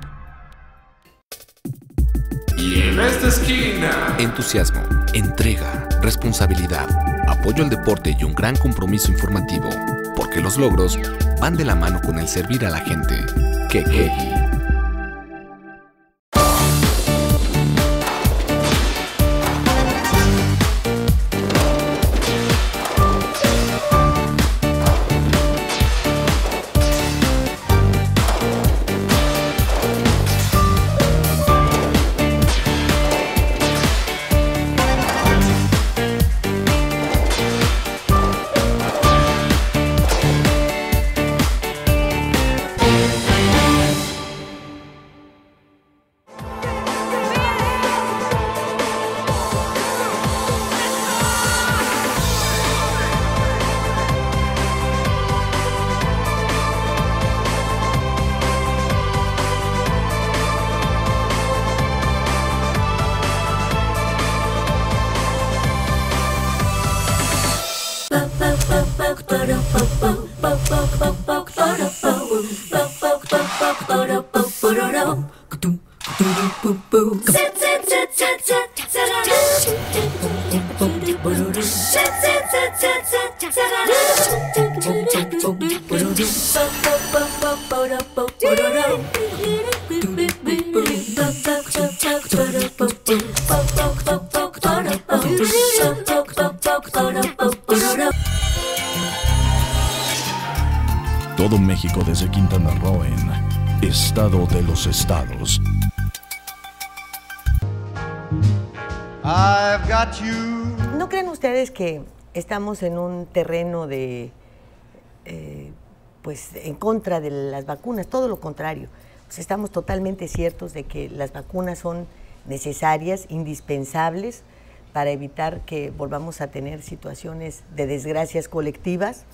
J: Y en esta esquina,
K: entusiasmo, entrega, responsabilidad, apoyo al deporte y un gran compromiso informativo, porque los logros van de la mano con el servir a la gente. Kekegi.
A: Todo México desde Quintana Roo en Estado de los Estados.
B: I've got you.
C: ¿No creen ustedes que estamos en un terreno de, eh, pues, en contra de las vacunas? Todo lo contrario. Pues estamos totalmente ciertos de que las vacunas son necesarias, indispensables, para evitar que volvamos a tener situaciones de desgracias colectivas,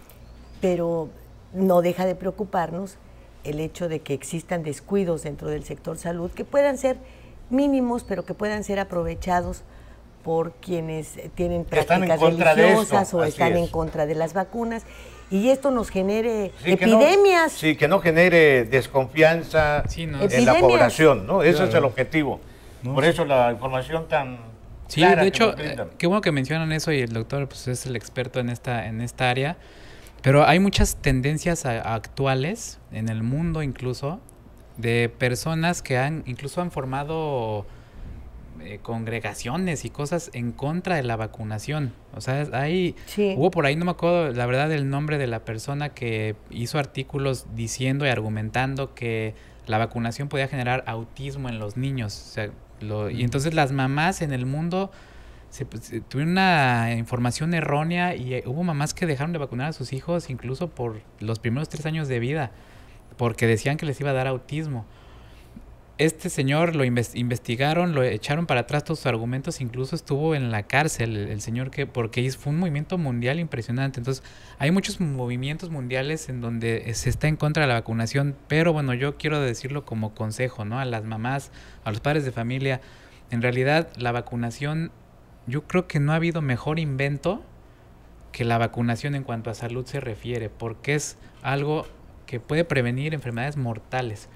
C: pero no deja de preocuparnos el hecho de que existan descuidos dentro del sector salud que puedan ser mínimos, pero que puedan ser aprovechados por quienes tienen prácticas religiosas o están en contra de las vacunas, y esto nos genere sí, epidemias.
D: Que no, sí, que no genere desconfianza sí, no. en epidemias. La población, ¿no? Ese claro. es el objetivo. No. Por eso la información tan
F: sí,
D: clara.
F: De hecho, eh, qué bueno que mencionan eso, y el doctor pues, es el experto en esta, en esta área, pero hay muchas tendencias a, actuales, en el mundo incluso, de personas que han incluso han formado eh, congregaciones y cosas en contra de la vacunación. O sea, hay sí. hubo por ahí, no me acuerdo la verdad el nombre de la persona que hizo artículos diciendo y argumentando que la vacunación podía generar autismo en los niños. O sea, lo, mm. y entonces las mamás en el mundo se, se, tuvieron una información errónea, y eh, hubo mamás que dejaron de vacunar a sus hijos incluso por los primeros tres años de vida, porque decían que les iba a dar autismo. Este señor lo investigaron, lo echaron para atrás todos sus argumentos, incluso estuvo en la cárcel el, el señor, que porque fue un movimiento mundial impresionante. Entonces, hay muchos movimientos mundiales en donde se está en contra de la vacunación, pero bueno, yo quiero decirlo como consejo, ¿no? A las mamás, a los padres de familia, en realidad la vacunación, yo creo que no ha habido mejor invento que la vacunación en cuanto a salud se refiere, porque es algo que puede prevenir enfermedades mortales.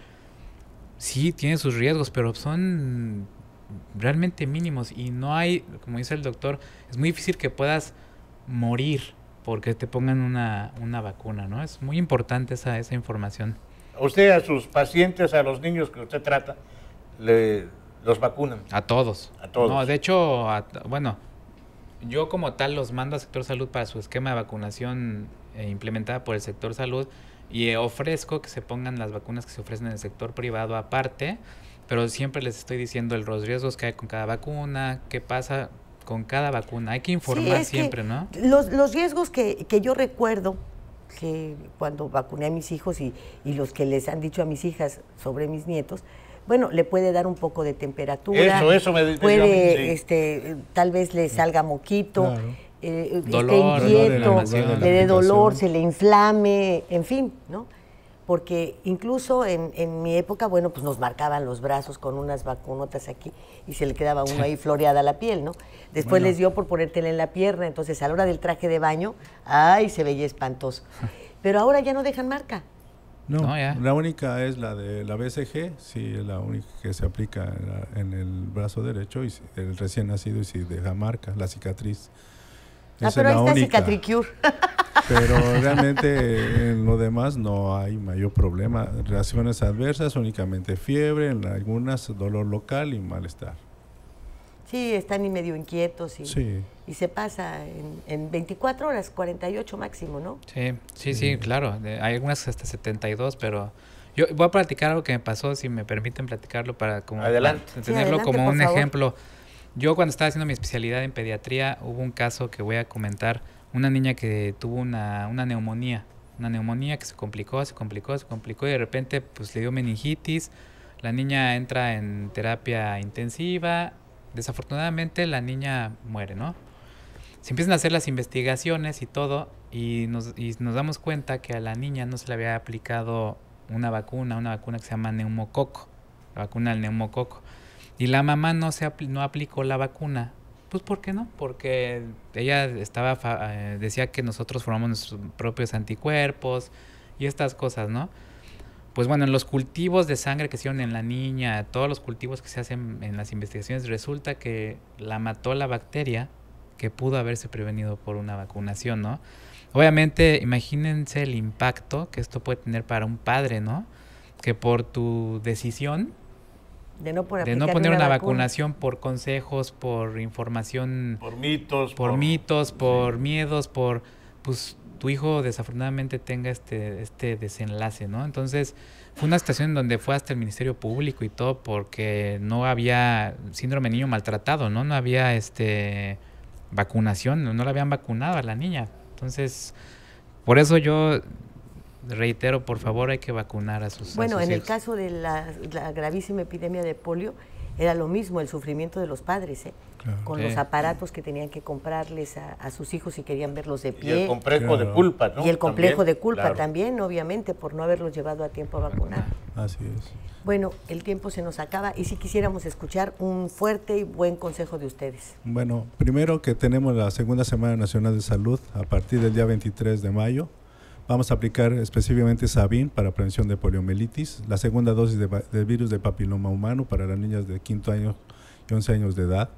F: Sí, tiene sus riesgos, pero son realmente mínimos, y no hay, como dice el doctor, es muy difícil que puedas morir porque te pongan una, una vacuna, ¿no? Es muy importante esa, esa información.
D: ¿Usted a sus pacientes, a los niños que usted trata, le, los vacunan?
F: A todos.
D: A todos.
F: No, de hecho, a, bueno, yo como tal los mando al sector salud para su esquema de vacunación eh, implementada por el sector salud, y ofrezco que se pongan las vacunas que se ofrecen en el sector privado aparte, pero siempre les estoy diciendo los riesgos que hay con cada vacuna, qué pasa con cada vacuna. Hay que informar sí, siempre, ¿no?
C: Los, los riesgos que, que yo recuerdo que cuando vacuné a mis hijos y, y los que les han dicho a mis hijas sobre mis nietos, bueno, le puede dar un poco de temperatura.
D: Eso, eso me, me
C: puede,
D: sí.
C: este, tal vez le salga moquito. Claro. Eh,
F: dolor,
C: esté inquieto, dolor le dé dolor, se le inflame, en fin, ¿no? Porque incluso en, en mi época, bueno, pues nos marcaban los brazos con unas vacunotas aquí y se le quedaba uno ahí floreada la piel, ¿no? Después bueno. les dio por ponértela en la pierna, entonces a la hora del traje de baño, ¡ay! Se veía espantoso. Pero ahora ya no dejan marca.
E: No, no ya. La única es la de la B C G, sí, es la única que se aplica en, la, en el brazo derecho, y el recién nacido, y si deja marca, la cicatriz.
C: Ah, pero ahí está Cicatricure.
E: Pero realmente en lo demás no hay mayor problema. Reacciones adversas, únicamente fiebre, en algunas dolor local y malestar.
C: Sí, están y medio inquietos y,
E: sí.
C: y se pasa en, en veinticuatro horas, cuarenta y ocho máximo, ¿no?
F: Sí, sí, sí, sí, claro. Hay algunas hasta setenta y dos, pero yo voy a platicar algo que me pasó, si me permiten platicarlo, para como
D: adelante.
F: Para tenerlo
C: sí, adelante,
F: como un
C: favor.
F: ejemplo. Yo cuando estaba haciendo mi especialidad en pediatría, hubo un caso que voy a comentar, una niña que tuvo una, una neumonía, una neumonía que se complicó, se complicó, se complicó, y de repente pues le dio meningitis, la niña entra en terapia intensiva, desafortunadamente la niña muere, ¿no? Se empiezan a hacer las investigaciones y todo, y nos, y nos damos cuenta que a la niña no se le había aplicado una vacuna, una vacuna que se llama neumococo, la vacuna del neumococo. Y la mamá no se apl- no aplicó la vacuna. Pues ¿por qué no? Porque ella estaba fa- eh, decía que nosotros formamos nuestros propios anticuerpos y estas cosas, ¿no? Pues bueno, en los cultivos de sangre que se hicieron en la niña, todos los cultivos que se hacen en las investigaciones, resulta que la mató la bacteria que pudo haberse prevenido por una vacunación, ¿no? Obviamente, imagínense el impacto que esto puede tener para un padre, ¿no? Que por tu decisión
C: de no, por
F: de no poner una,
C: una
F: vacunación por consejos, por información,
D: por mitos,
F: por,
D: por
F: mitos, por
D: sí.
F: miedos, por pues tu hijo desafortunadamente tenga este este desenlace, ¿no? Entonces, fue una situación en donde fue hasta el Ministerio Público y todo porque no había síndrome de niño maltratado, ¿no? No había este vacunación, no, no la habían vacunado a la niña. Entonces, por eso yo reitero, por favor, hay que vacunar a sus
C: Bueno,
F: a sus
C: en
F: hijos.
C: el caso de la, la gravísima epidemia de polio, era lo mismo, el sufrimiento de los padres, ¿eh? Claro. Con sí. los aparatos que tenían que comprarles a, a sus hijos si querían verlos de pie.
D: Y el complejo claro. de culpa, ¿no?
C: Y el complejo
D: también,
C: de culpa
D: claro.
C: también, obviamente, por no haberlos llevado a tiempo a vacunar.
E: Así es.
C: Bueno, el tiempo se nos acaba y si quisiéramos escuchar un fuerte y buen consejo de ustedes.
E: Bueno, primero que tenemos la Segunda Semana Nacional de Salud a partir del día veintitrés de mayo. Vamos a aplicar específicamente Sabin para prevención de poliomielitis, la segunda dosis de, de virus de papiloma humano para las niñas de quinto año y once años de edad.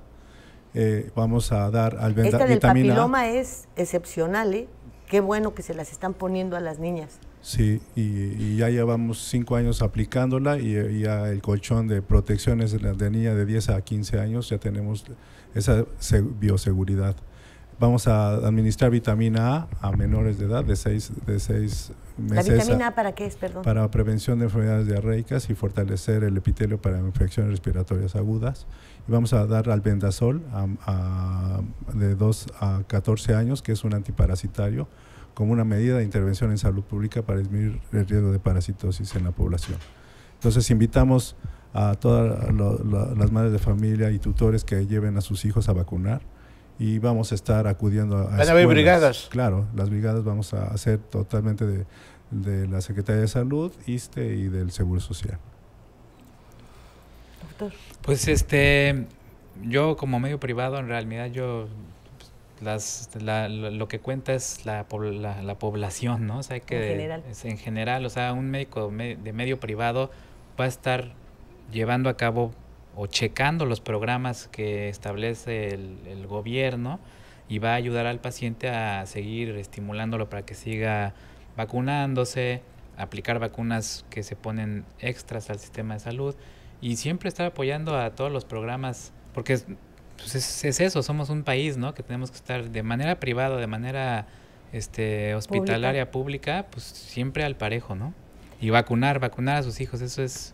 E: Eh, vamos a dar al
C: Esta del
E: vitamina
C: papiloma
E: A.
C: es excepcional, ¿eh? Qué bueno que se las están poniendo a las niñas.
E: Sí, y, y ya llevamos cinco años aplicándola y, y ya el colchón de protecciones de, de niña de diez a quince años, ya tenemos esa bioseguridad. Vamos a administrar vitamina A a menores de edad de seis de seis meses.
C: ¿La vitamina A para qué es, perdón?
E: Para prevención de enfermedades diarreicas y fortalecer el epitelio para infecciones respiratorias agudas. Y vamos a dar albendazol a, a, de dos a catorce años, que es un antiparasitario, como una medida de intervención en salud pública para disminuir el riesgo de parasitosis en la población. Entonces invitamos a todas lo, lo, las madres de familia y tutores que lleven a sus hijos a vacunar y vamos a estar acudiendo a, a
D: ¿Van a haber brigadas?
E: Claro, las brigadas vamos a hacer totalmente de, de la Secretaría de Salud, ISSSTE y del Seguro Social.
C: Doctor.
F: Pues este, yo como medio privado en realidad yo Las, la, lo, lo que cuenta es la, la, la población, ¿no? O sea, que
C: en general.
F: Es en general, o sea, un médico de medio privado va a estar llevando a cabo o checando los programas que establece el, el gobierno y va a ayudar al paciente a seguir estimulándolo para que siga vacunándose, aplicar vacunas que se ponen extras al sistema de salud y siempre estar apoyando a todos los programas, porque es, pues es, es eso, somos un país, ¿no? Que tenemos que estar de manera privada, de manera este hospitalaria, pública, pública pues siempre al parejo, ¿no? Y vacunar, vacunar a sus hijos, eso es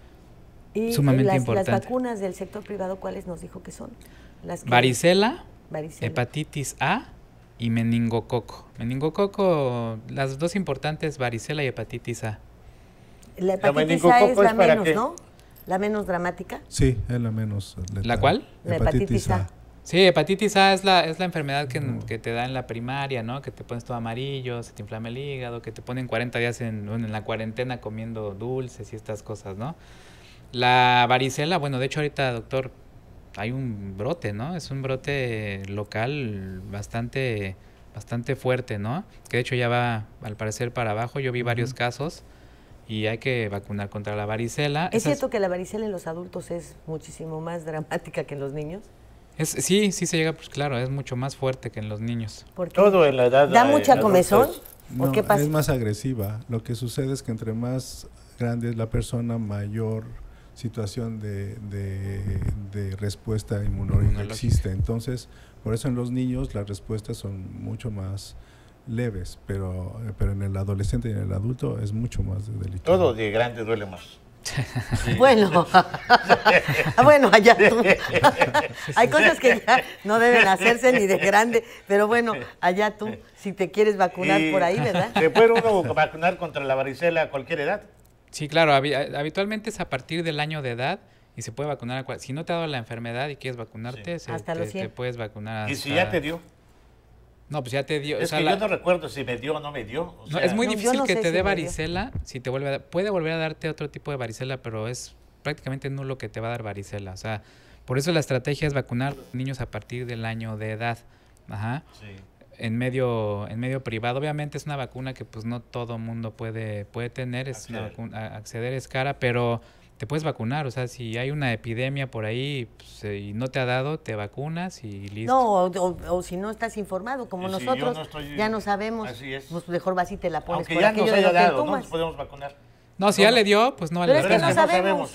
C: y
F: sumamente
C: las,
F: importante.
C: Las vacunas del sector privado, ¿cuáles nos dijo que son? Las que
F: varicela,
C: varicela,
F: hepatitis A y meningococo. Meningococo, las dos importantes, varicela y hepatitis A.
C: La hepatitis
D: ¿La
C: A es la
D: es para
C: menos,
D: qué?
C: ¿no? La menos dramática.
E: Sí, es la menos letal.
F: ¿La cuál?
C: La hepatitis A.
F: Sí, hepatitis A es la, es la enfermedad que, no. que te da en la primaria, ¿no? Que te pones todo amarillo, se te inflama el hígado, que te ponen cuarenta días en, en la cuarentena comiendo dulces y estas cosas, ¿no? La varicela, bueno, de hecho ahorita, doctor, hay un brote, ¿no? Es un brote local bastante, bastante fuerte, ¿no? Que de hecho ya va, al parecer, para abajo. Yo vi uh-huh. varios casos y hay que vacunar contra la varicela.
C: ¿Es
F: Esas...
C: cierto que la varicela en los adultos es muchísimo más dramática que en los niños?
F: Es, sí, sí se llega, pues claro, es mucho más fuerte que en los niños.
D: Todo en la edad.
C: ¿Da mucha comezón?
E: No,
C: ¿O qué pasa?
E: Es más agresiva. Lo que sucede es que entre más grande es la persona, mayor situación de, de, de respuesta inmunológica existe. Entonces, por eso en los niños las respuestas son mucho más leves, pero, pero en el adolescente y en el adulto es mucho más delicado.
D: Todo de grande duele más.
C: Sí. Bueno, bueno, allá tú. Hay cosas que ya no deben hacerse ni de grande, pero bueno, allá tú, si te quieres vacunar y por ahí, ¿verdad?
D: ¿Se puede uno vacunar contra la varicela a cualquier edad?
F: Sí, claro, habitualmente es a partir del año de edad y se puede vacunar a cual... Si no te ha dado la enfermedad y quieres vacunarte, sí. se,
C: hasta
F: te,
C: los cien.
F: te puedes vacunar hasta...
D: ¿Y si ya te dio?
F: No, pues ya te dio.
D: Es
F: o sea,
D: que
F: la...
D: yo no recuerdo si me dio o no me dio. O sea,
F: no, es muy
C: no,
F: difícil
C: no
F: que te
C: si
F: dé varicela, si te vuelve a dar, puede volver a darte otro tipo de varicela, pero es prácticamente nulo que te va a dar varicela. O sea, por eso la estrategia es vacunar a los niños a partir del año de edad. Ajá.
D: Sí. En
F: medio, en medio privado. Obviamente es una vacuna que pues no todo mundo puede, puede tener, es
D: acceder.
F: Una vacuna, acceder es cara, pero te puedes vacunar. O sea, si hay una epidemia por ahí pues, eh, y no te ha dado, te vacunas y listo.
C: No, o, o, o si no estás informado, como
D: y
C: nosotros,
D: si no estoy,
C: ya no sabemos.
D: Así es.
C: Pues mejor vas y te la pones
D: Aunque
C: por
D: ya
C: aquello
D: nos
C: de
D: haya
C: lo que
D: dado, no
C: tomas.
D: nos podemos vacunar.
F: No, si
D: no,
F: ya le dio, pues no.
C: Pero es
F: le
C: que
F: das.
C: no sabemos.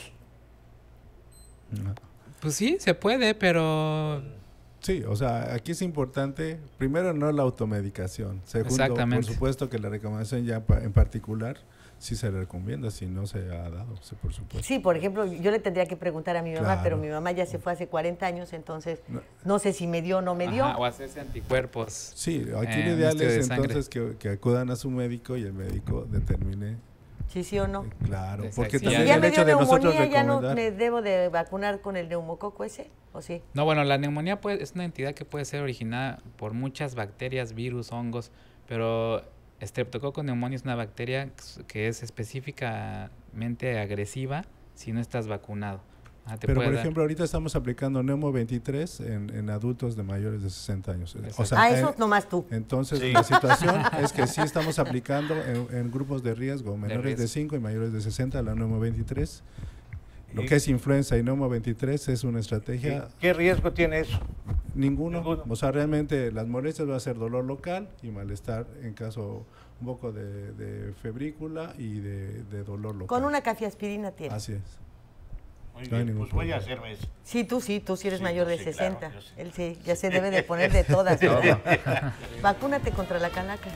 F: Pues sí, se puede, pero...
E: Sí, o sea, aquí es importante, primero no la automedicación, segundo,
F: Exactamente.
E: por supuesto que la recomendación ya pa- en particular sí se le recomienda, si no se ha dado, sí, por supuesto.
C: Sí, por ejemplo, yo le tendría que preguntar a mi mamá,
E: Claro.
C: pero mi mamá ya se fue hace cuarenta años, entonces
E: No.
C: no sé si me dio o no me dio.
F: Ajá, o hacerse anticuerpos.
E: Sí, aquí
F: eh,
E: lo ideal
F: estudio de
E: es
F: sangre.
E: entonces que, que acudan a su médico y el médico determine,
C: Sí, sí o no.
E: claro,
F: Exacto.
E: porque
F: Si
C: Si
E: también
C: ya
E: el
C: me
E: hecho
C: dio
E: de nosotros
C: neumonía, ya no
E: recomendar...
C: me debo de vacunar con el neumococo ese, ¿o sí?
F: No, bueno, la neumonía puede, es una entidad que puede ser originada por muchas bacterias, virus, hongos, pero Streptococcus pneumoniae es una bacteria que es específicamente agresiva si no estás vacunado. Ah, te
E: Pero
F: puede
E: por
F: dar-
E: ejemplo, ahorita estamos aplicando Neumo veintitrés en, en adultos de mayores de sesenta años. O
F: Exacto.
E: sea,
C: Ah, eso
E: eh,
C: nomás tú.
E: entonces
D: Sí.
E: la situación es que sí estamos aplicando en, en grupos de riesgo, menores de,
F: riesgo.
E: cinco y mayores de sesenta, la Neumo veintitrés. Lo
D: Y-
E: que es influenza y Neumo veintitrés es una
D: ¿Qué,
E: estrategia,
D: qué riesgo tiene eso?
E: ninguno.
D: Ninguno.
E: O sea, realmente las molestias va a ser dolor local y malestar en caso un poco de, de febrícula y de, de dolor local.
C: Con una cafiaspirina tiene.
E: Así es.
D: Muy
E: No hay
D: bien,
E: ningún
D: pues voy a
E: problema.
D: hacerme eso.
C: Sí, tú sí, tú sí eres
D: Sí,
C: mayor de
D: sí,
C: sesenta.
D: claro, yo sí.
C: Él sí, ya se debe de poner de todas. ¿no? Vacúnate contra la calaca.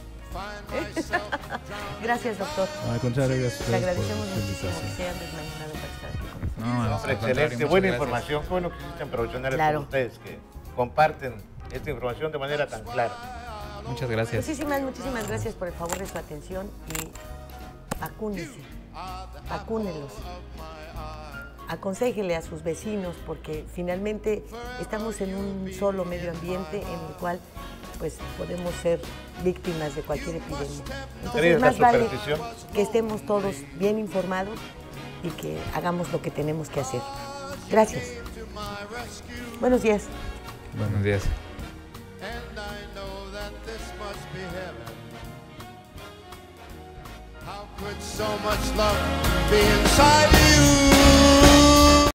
C: Gracias, doctor.
E: No, al contrario, gracias a
C: Le
E: ustedes por
C: agradecemos
E: su
C: muchísimo que
E: invitación.
C: se hayan desmañanado para estar aquí con nosotros.
F: No, al
D: Hombre,
F: contrario,
D: excelente,
F: muchas
D: buena
F: gracias.
D: información. Qué bueno que existen profesionales
F: Claro.
D: como ustedes que comparten esta información de manera tan clara.
F: Muchas gracias.
C: Muchísimas, muchísimas gracias por el favor de su atención y vacúnense, vacúnenlos. Aconséjele a sus vecinos porque finalmente estamos en un solo medio ambiente en el cual pues podemos ser víctimas de cualquier epidemia. Entonces
D: ¿Crees la
C: más vale
D: superstición?
C: que estemos todos bien informados y que hagamos lo que tenemos que hacer. Gracias. Buenos días.
F: Buenos días.
B: Could so much love be inside you?